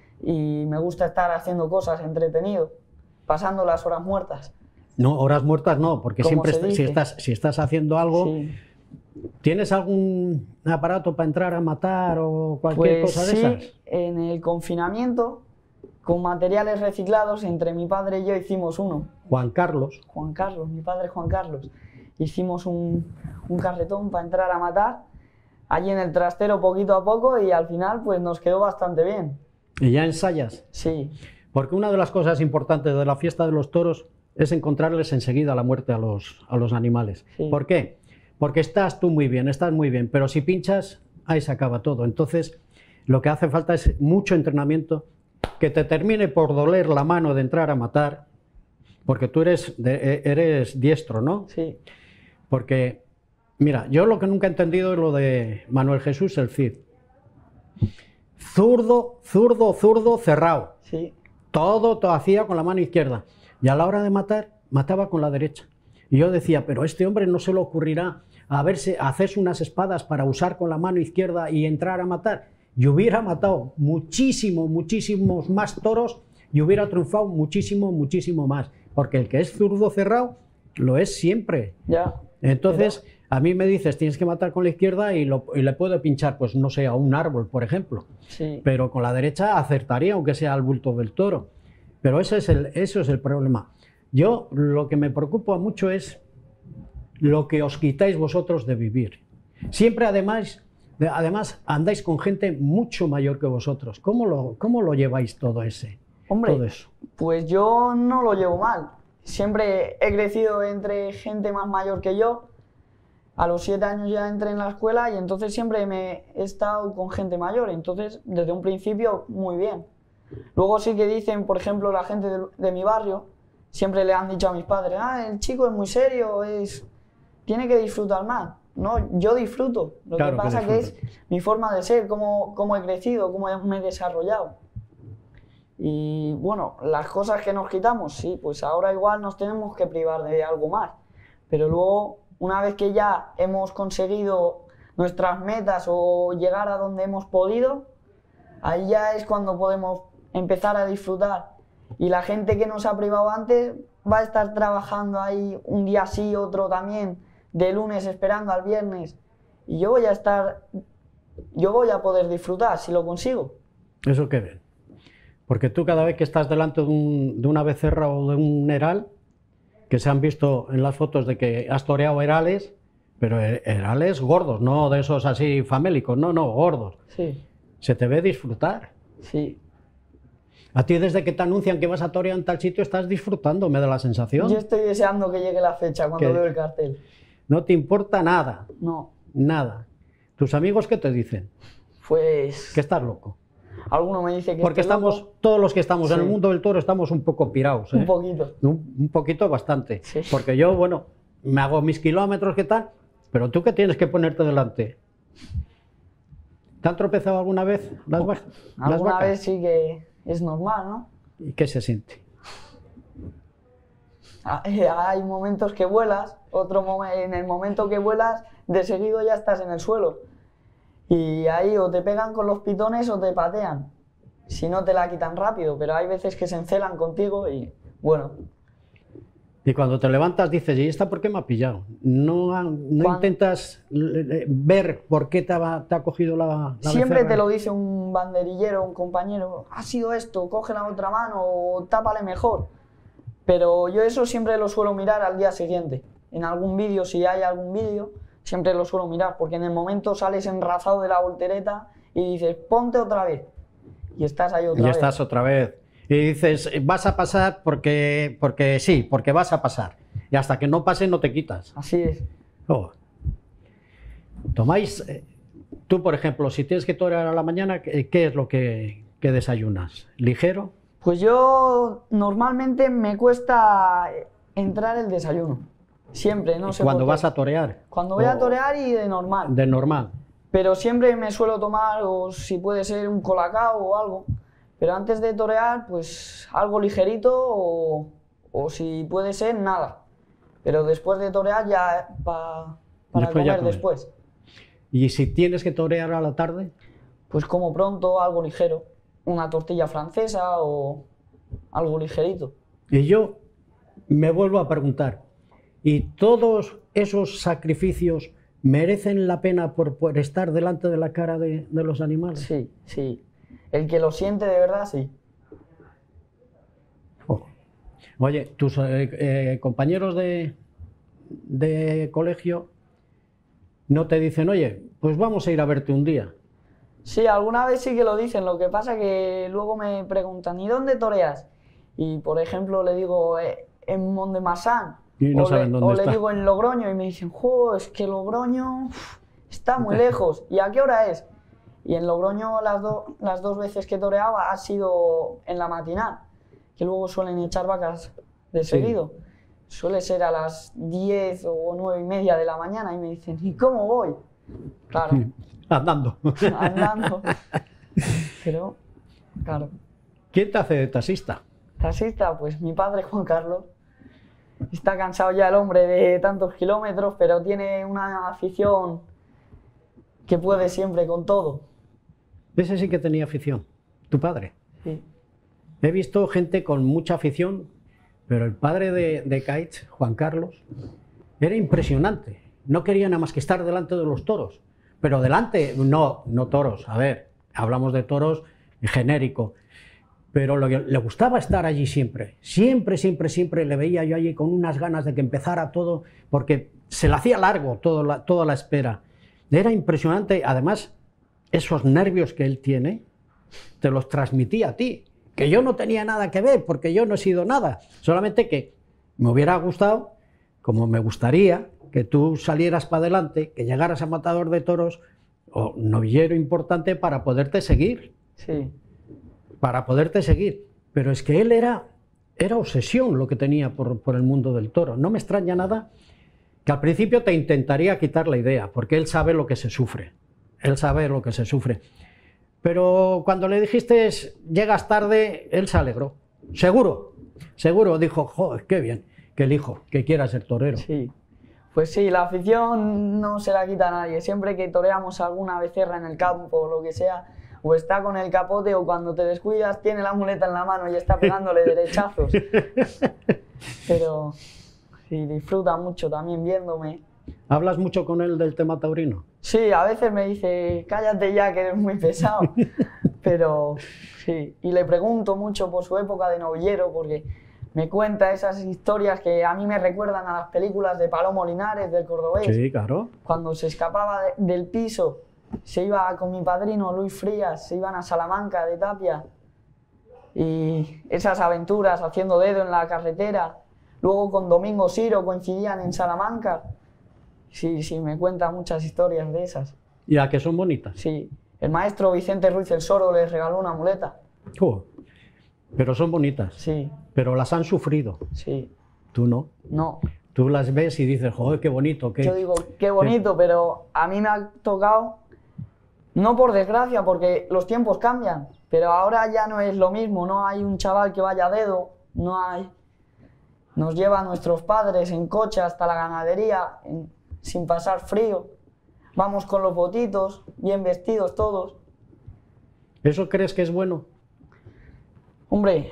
y me gusta estar haciendo cosas entretenido, pasando las horas muertas. No, horas muertas no, porque Como siempre se est- si, dice. estás, si estás haciendo algo, Sí. ¿tienes algún aparato para entrar a matar o cualquier Pues cosa de sí, esas? en el confinamiento, con materiales reciclados, entre mi padre y yo hicimos uno. Juan Carlos, Juan Carlos, mi padre Juan Carlos. Hicimos un, un carretón para entrar a matar, allí en el trastero poquito a poco y al final pues nos quedó bastante bien. ¿y ya ensayas? Sí, Porque una de las cosas importantes de la fiesta de los toros es encontrarles enseguida la muerte a los, a los animales. Sí. ¿Por qué? Porque estás tú muy bien, estás muy bien, pero si pinchas, ahí se acaba todo. Entonces, lo que hace falta es mucho entrenamiento, que te termine por doler la mano de entrar a matar, porque tú eres, de, eres diestro, ¿no? Sí. Porque, mira, yo lo que nunca he entendido es lo de Manuel Jesús el Cid. Zurdo, zurdo, zurdo, cerrado. Sí. Todo, todo hacía con la mano izquierda. Y a la hora de matar, mataba con la derecha. Y yo decía, pero a este hombre no se le ocurrirá a verse, a hacerse unas espadas para usar con la mano izquierda y entrar a matar. Y hubiera matado muchísimo, muchísimos más toros y hubiera triunfado muchísimo, muchísimo más. Porque el que es zurdo cerrado, lo es siempre. Ya. Entonces, a mí me dices, tienes que matar con la izquierda y, lo, y le puedo pinchar, pues no sé, a un árbol, por ejemplo. Sí. Pero con la derecha acertaría, aunque sea al bulto del toro. Pero ese es el, eso es el problema. Yo lo que me preocupa mucho es lo que os quitáis vosotros de vivir. Siempre además, además andáis con gente mucho mayor que vosotros. ¿Cómo lo, cómo lo lleváis todo ese? Hombre, todo eso? Pues yo no lo llevo mal. Siempre he crecido entre gente más mayor que yo. A los siete años ya entré en la escuela y entonces siempre me he estado con gente mayor. Entonces, desde un principio, muy bien. Luego sí que dicen, por ejemplo, la gente de, de mi barrio, siempre le han dicho a mis padres, ah, el chico es muy serio, es, tiene que disfrutar más. No, yo disfruto. Lo Claro que pasa que que es mi forma de ser, cómo, cómo he crecido, cómo me he desarrollado. Y bueno, las cosas que nos quitamos, sí, pues ahora igual nos tenemos que privar de algo más. Pero luego, una vez que ya hemos conseguido nuestras metas o llegar a donde hemos podido, ahí ya es cuando podemos empezar a disfrutar. Y la gente que nos ha privado antes va a estar trabajando ahí un día sí, otro también, de lunes esperando al viernes. Y yo voy a estar, yo voy a poder disfrutar si lo consigo. Eso qué bien. Porque tú cada vez que estás delante de, un, de una becerra o de un heral, que se han visto en las fotos de que has toreado herales, pero herales gordos, no de esos así famélicos, no, no, gordos. Sí. Se te ve disfrutar. Sí. A ti desde que te anuncian que vas a torear en tal sitio estás disfrutando, me da la sensación. Yo estoy deseando que llegue la fecha cuando ¿Qué? veo el cartel. No te importa nada. No. Nada. ¿Tus amigos qué te dicen? Pues... Que estás loco. Alguno me dice que Porque estoy estamos, loco. todos los que estamos Sí. en el mundo del toro estamos un poco pirados. ¿eh? Un poquito. Un, un poquito bastante. Sí. Porque yo, bueno, me hago mis kilómetros, ¿qué tal? Pero tú qué tienes que ponerte delante. ¿Te han tropezado alguna vez las, va- las Alguna vacas? vez sí que es normal, ¿no? ¿Y qué se siente? Ah, eh, Hay momentos que vuelas, otro momen- en el momento que vuelas, de seguido ya estás en el suelo. Y ahí o te pegan con los pitones o te patean. Si no te la quitan rápido, pero hay veces que se encelan contigo y bueno. Y cuando te levantas dices, ¿y esta por qué me ha pillado? No, ha- no Cuan- intentas eh, ver por qué te ha, te ha cogido la, la Siempre becerra. te lo dice un banderillero, un compañero, ha sido esto, coge la otra mano o tápale mejor. Pero yo eso siempre lo suelo mirar al día siguiente. En algún vídeo, si hay algún vídeo, siempre lo suelo mirar, porque en el momento sales enrazado de la voltereta y dices, ponte otra vez. Y estás ahí otra Y vez. estás otra vez. Y dices, vas a pasar porque, porque sí, porque vas a pasar. Y hasta que no pase no te quitas. Así es. Oh. Tomáis, eh, tú por ejemplo, si tienes que torear a la mañana, ¿qué qué es lo que, que desayunas? ¿Ligero? Pues yo normalmente me cuesta entrar el desayuno. Siempre, no sé Cuando por qué. vas a torear. Cuando voy a O torear y de normal. De normal. Pero siempre me suelo tomar, o si puede ser un colacao o algo. Pero antes de torear, pues algo ligerito o, o si puede ser, nada. Pero después de torear ya pa- para Después ya comer comer. después. ¿Y si tienes que torear a la tarde? Pues como pronto, algo ligero. Una tortilla francesa o algo ligerito. Y yo me vuelvo a preguntar, ¿y todos esos sacrificios merecen la pena por, por estar delante de la cara de, de los animales? Sí, sí. El que lo siente de verdad, sí. Oh. Oye, tus eh, eh, compañeros de, de colegio no te dicen, oye, pues vamos a ir a verte un día. Sí, alguna vez sí que lo dicen, lo que pasa que luego me preguntan, ¿y dónde toreas? Y por ejemplo le digo, eh, en Mont-de-Marsan, y no o, saben le, dónde o está. le digo en Logroño y me dicen, jo, es que Logroño uf, está muy lejos, ¿y a qué hora es? Y en Logroño las, do, las dos veces que toreaba ha sido en la matinal, que luego suelen echar vacas de seguido. Sí. Suele ser a las diez o nueve y media de la mañana y me dicen, ¿y cómo voy? Claro. Andando. Andando. Pero, claro. ¿Quién te hace de taxista? Taxista, pues mi padre Juan Carlos. Está cansado ya el hombre de tantos kilómetros, pero tiene una afición que puede siempre con todo. Ese sí que tenía afición, tu padre. Sí. He visto gente con mucha afición, pero el padre de, de Caich, Juan Carlos, era impresionante. No quería nada más que estar delante de los toros. Pero delante, no, no toros, a ver, hablamos de toros genérico. Pero lo que, le gustaba estar allí siempre. Siempre, siempre, siempre le veía yo allí con unas ganas de que empezara todo, porque se le hacía largo todo la, toda la espera. Era impresionante, además, esos nervios que él tiene, te los transmitía a ti. Que yo no tenía nada que ver, porque yo no he sido nada. Solamente que me hubiera gustado, como me gustaría, que tú salieras para adelante, que llegaras a matador de toros o novillero importante para poderte seguir. Sí. Para poderte seguir. Pero es que él era, era obsesión lo que tenía por, por el mundo del toro. No me extraña nada que al principio te intentaría quitar la idea, porque él sabe lo que se sufre. Él sabe lo que se sufre. Pero cuando le dijiste llegas tarde, él se alegró. Seguro, seguro, dijo, joder, qué bien, que el hijo, que quiera ser torero. Sí. Pues sí, la afición no se la quita a nadie. Siempre que toreamos alguna becerra en el campo o lo que sea, o está con el capote o cuando te descuidas tiene la muleta en la mano y está pegándole derechazos. Pero sí, disfruta mucho también viéndome. ¿Hablas mucho con él del tema taurino? Sí, a veces me dice, cállate ya que eres muy pesado. Pero sí, y le pregunto mucho por su época de novillero porque me cuenta esas historias que a mí me recuerdan a las películas de Palomo Linares, del cordobés. Sí, claro. Cuando se escapaba de, del piso, se iba con mi padrino Luis Frías, se iban a Salamanca de Tapia. Y esas aventuras haciendo dedo en la carretera. Luego con Domingo Siro coincidían en Salamanca. Sí, sí, me cuenta muchas historias de esas. ¿Y a que son bonitas? Sí. El maestro Vicente Ruiz el Soro les regaló una muleta. Oh, pero son bonitas. Sí. Pero las han sufrido. Sí. Tú no. No. Tú las ves y dices, joder, qué bonito. Qué... Yo digo, qué bonito, pero a mí me ha tocado, no por desgracia, porque los tiempos cambian, pero ahora ya no es lo mismo, no hay un chaval que vaya a dedo, no hay... Nos llevan nuestros padres en coche hasta la ganadería, en... sin pasar frío. Vamos con los botitos, bien vestidos todos. ¿Eso crees que es bueno? Hombre,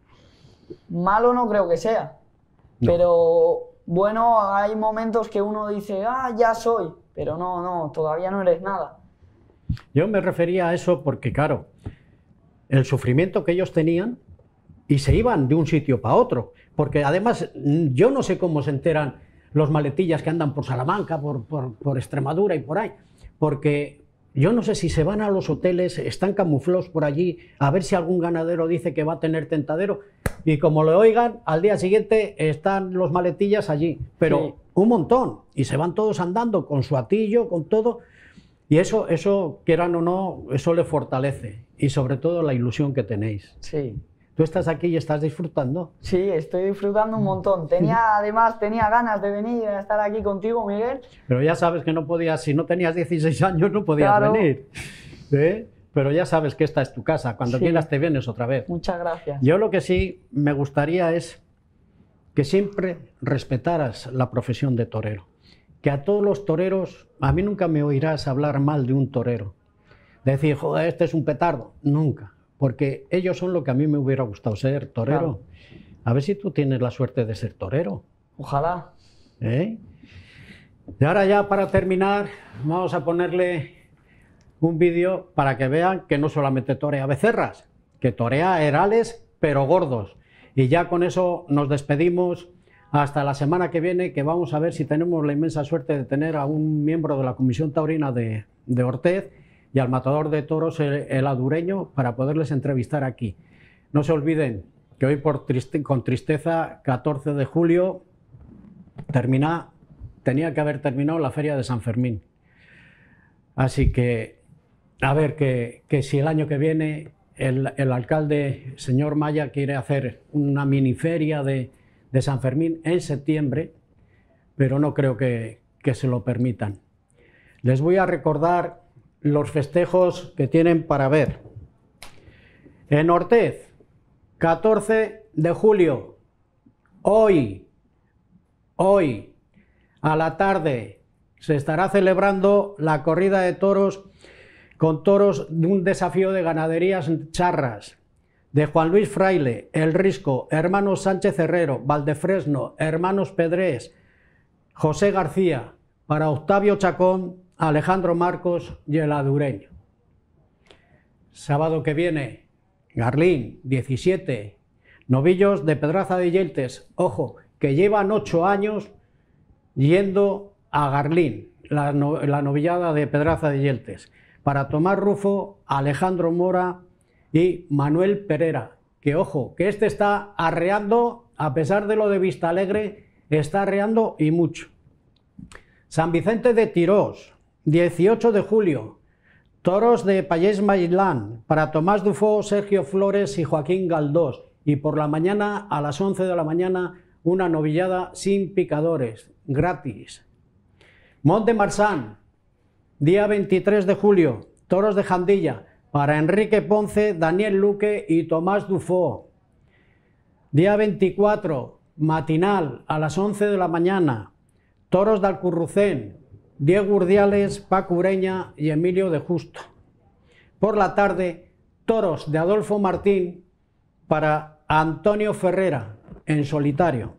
malo no creo que sea, no. Pero bueno, hay momentos que uno dice, ah, ya soy, pero no, no, todavía no eres nada. Yo me refería a eso porque, claro, el sufrimiento que ellos tenían y se iban de un sitio para otro, porque además yo no sé cómo se enteran los maletillas que andan por Salamanca, por, por, por Extremadura y por ahí, porque yo no sé si se van a los hoteles, están camuflados por allí, a ver si algún ganadero dice que va a tener tentadero, y como lo oigan, al día siguiente están los maletillas allí, pero sí, un montón, y se van todos andando con su atillo, con todo, y eso, eso, quieran o no, eso le fortalece, y sobre todo la ilusión que tenéis. Sí. ¿Tú estás aquí y estás disfrutando? Sí, estoy disfrutando un montón. Tenía, además, tenía ganas de venir a estar aquí contigo, Miguel. Pero ya sabes que no podías, si no tenías dieciséis años, no podías claro. venir. ¿Eh? Pero ya sabes que esta es tu casa. Cuando sí. quieras te vienes otra vez. Muchas gracias. Yo lo que sí me gustaría es que siempre respetaras la profesión de torero. Que a todos los toreros, a mí nunca me oirás hablar mal de un torero. Decir, joder, este es un petardo. Nunca. Porque ellos son lo que a mí me hubiera gustado ser, torero. Claro. A ver si tú tienes la suerte de ser torero. Ojalá. ¿Eh? Y ahora ya para terminar, vamos a ponerle un vídeo para que vean que no solamente torea becerras, que torea herales, pero gordos. Y ya con eso nos despedimos hasta la semana que viene, que vamos a ver si tenemos la inmensa suerte de tener a un miembro de la Comisión Taurina de, de Ortez, y al matador de toros, el, el adureño, para poderles entrevistar aquí. No se olviden que hoy, por triste, con tristeza, catorce de julio, termina, tenía que haber terminado la feria de San Fermín. Así que, a ver, que, que si el año que viene el, el alcalde, señor Maya, quiere hacer una mini feria de, de San Fermín en septiembre, pero no creo que, que se lo permitan. Les voy a recordar los festejos que tienen para ver. En Ortez, catorce de julio, hoy, hoy, a la tarde, se estará celebrando la corrida de toros con toros de un desafío de ganaderías charras, de Juan Luis Fraile, El Risco, hermanos Sánchez Herrero, Valdefresno, hermanos Pedrés, José García, para Octavio Chacón, Alejandro Marcos y el adureño. Sábado que viene, Garlín, diecisiete, novillos de Pedraza de Yeltes, ojo, que llevan ocho años yendo a Garlín, la, no, la novillada de Pedraza de Yeltes, para Tomás Rufo, Alejandro Mora y Manuel Pereira, que ojo, que este está arreando, a pesar de lo de Vista Alegre, está arreando y mucho. San Vicente de Tirós, dieciocho de julio, toros de Pallés Mailán, para Tomás Dufó, Sergio Flores y Joaquín Galdós, y por la mañana, a las once de la mañana, una novillada sin picadores, gratis. Mont de Marsan, día veintitrés de julio, toros de Jandilla, para Enrique Ponce, Daniel Luque y Tomás Dufó. Día veinticuatro, matinal, a las once de la mañana, toros de Alcurrucén, Diego Urdiales, Paco Ureña y Emilio de Justo. Por la tarde, toros de Adolfo Martín para Antonio Ferrera, en solitario.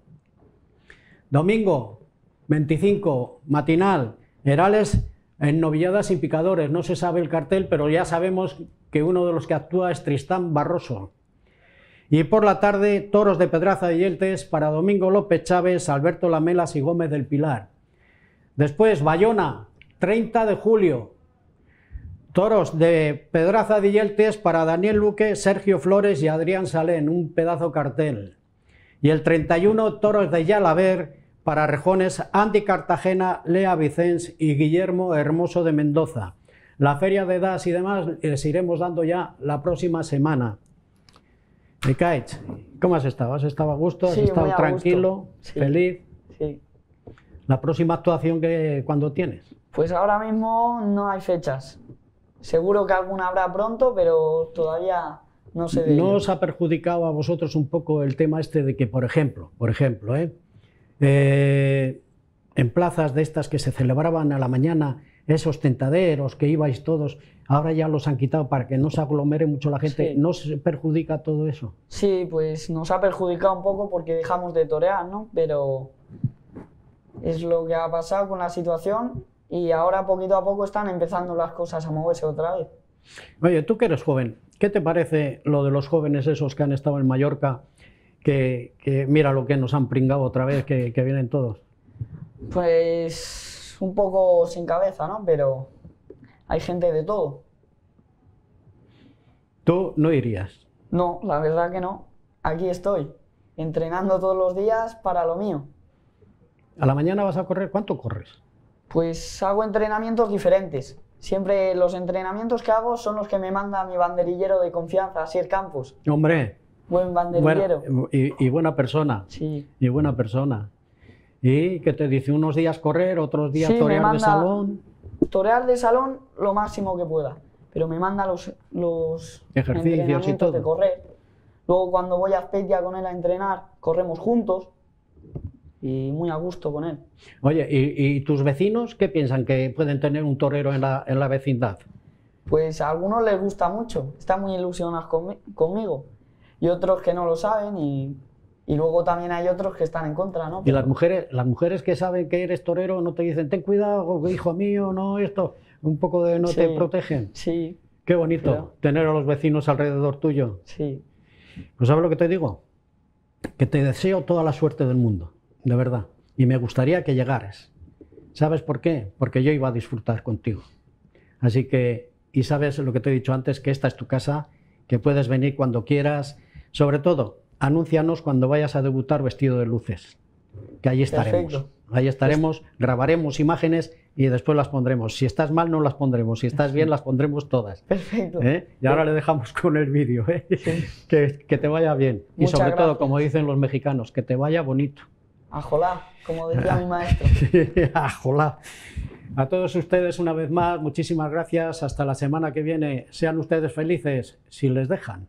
Domingo veinticinco, matinal, Herales en novilladas y picadores. No se sabe el cartel, pero ya sabemos que uno de los que actúa es Tristán Barroso. Y por la tarde, toros de Pedraza de Yeltes para Domingo López Chávez, Alberto Lamelas y Gómez del Pilar. Después, Bayona, treinta de julio, toros de Pedraza de Yeltes para Daniel Luque, Sergio Flores y Adrián Salén, un pedazo cartel. Y el treinta y uno, toros de Yalaber para Rejones, Andy Cartagena, Lea Vicens y Guillermo Hermoso de Mendoza. La feria de Das y demás les iremos dando ya la próxima semana. Micaich, ¿cómo has estado? ¿Has estado a gusto? ¿Has Sí, estado muy a tranquilo? gusto. Sí. ¿Feliz? Sí. ¿La próxima actuación que cuándo tienes? Pues ahora mismo no hay fechas. Seguro que alguna habrá pronto, pero todavía no sé de ¿No ello. os ha perjudicado a vosotros un poco el tema este de que, por ejemplo, por ejemplo, ¿eh? Eh, en plazas de estas que se celebraban a la mañana, esos tentaderos que ibais todos, ahora ya los han quitado para que no se aglomere mucho la gente? Sí. ¿No se perjudica todo eso? Sí, pues nos ha perjudicado un poco porque dejamos de torear, ¿no? Pero es lo que ha pasado con la situación y ahora poquito a poco están empezando las cosas a moverse otra vez. Oye, tú que eres joven, ¿qué te parece lo de los jóvenes esos que han estado en Mallorca, que, que mira lo que nos han pringado otra vez, que, que vienen todos? Pues un poco sin cabeza, ¿no? Pero hay gente de todo. ¿Tú no irías? No, la verdad que no. Aquí estoy, entrenando todos los días para lo mío. ¿A la mañana vas a correr? ¿Cuánto corres? Pues hago entrenamientos diferentes. Siempre los entrenamientos que hago son los que me manda mi banderillero de confianza, Asier Campos. Hombre, Buen banderillero. buena- y, y buena persona. Sí. Y buena persona. ¿Y qué te dice? ¿Unos días correr, otros días Sí, me torear de manda- salón? Torear de salón lo máximo que pueda, pero me manda los, los Ejercicios y entrenamientos de todo. correr. Luego cuando voy a Azpeitia con él a entrenar, corremos juntos y muy a gusto con él. Oye, ¿y, y tus vecinos qué piensan que pueden tener un torero en la, en la vecindad? Pues a algunos les gusta mucho, están muy ilusionados conmi- conmigo y otros que no lo saben y, y luego también hay otros que están en contra, ¿no? Y las mujeres, las mujeres que saben que eres torero no te dicen, ten cuidado, hijo mío, no esto, un poco de no te Sí. protegen. Sí, Qué bonito Claro. tener a los vecinos alrededor tuyo. sí. Pues ¿sabes lo que te digo? Que te deseo toda la suerte del mundo, de verdad. Y me gustaría que llegaras. ¿Sabes por qué? Porque yo iba a disfrutar contigo. Así que y sabes lo que te he dicho antes, que esta es tu casa, que puedes venir cuando quieras. Sobre todo, anúncianos cuando vayas a debutar vestido de luces, que allí estaremos. Perfecto. Ahí estaremos, grabaremos imágenes y después las pondremos. Si estás mal, no las pondremos. Si estás bien, las pondremos todas. Perfecto. ¿Eh? Y ahora le dejamos con el vídeo. ¿eh? que, que te vaya bien. Muchas y sobre gracias. todo, como dicen los mexicanos, que te vaya bonito. Ajolá, como decía mi maestro. Ajolá. A todos ustedes, una vez más, muchísimas gracias. Hasta la semana que viene. Sean ustedes felices, si les dejan.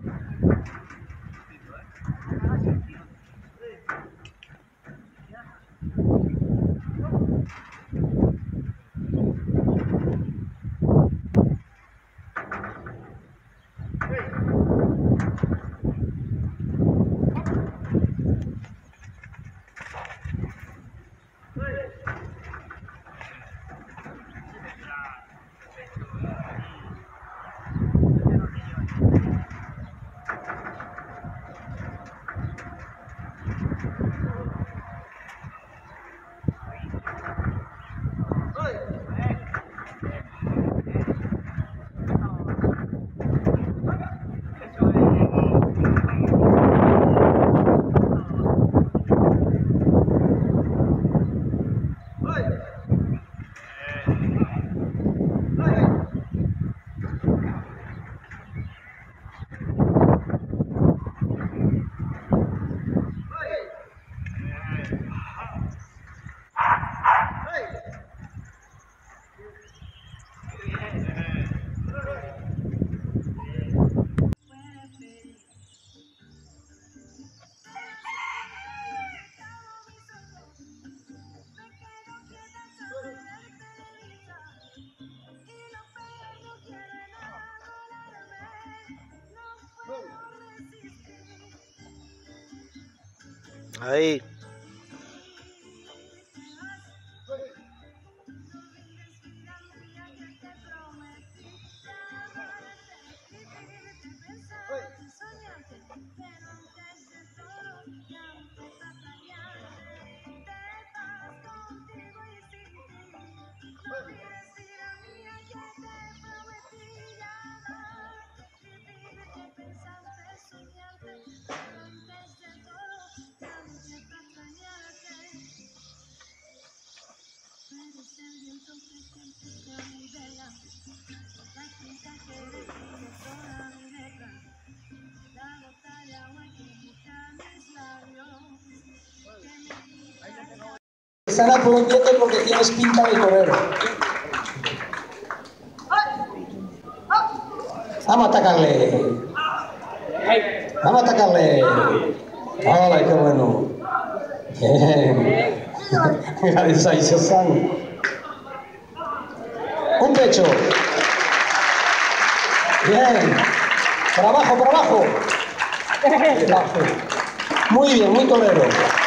Ahí. Sara por un diente porque tienes pinta de torero. Vamos a atacarle. Vamos a atacarle. ¡Hola, qué bueno! Bien. Mira, esa Iso-san. Un pecho. Bien. Por abajo, por abajo. Muy bien, muy torero.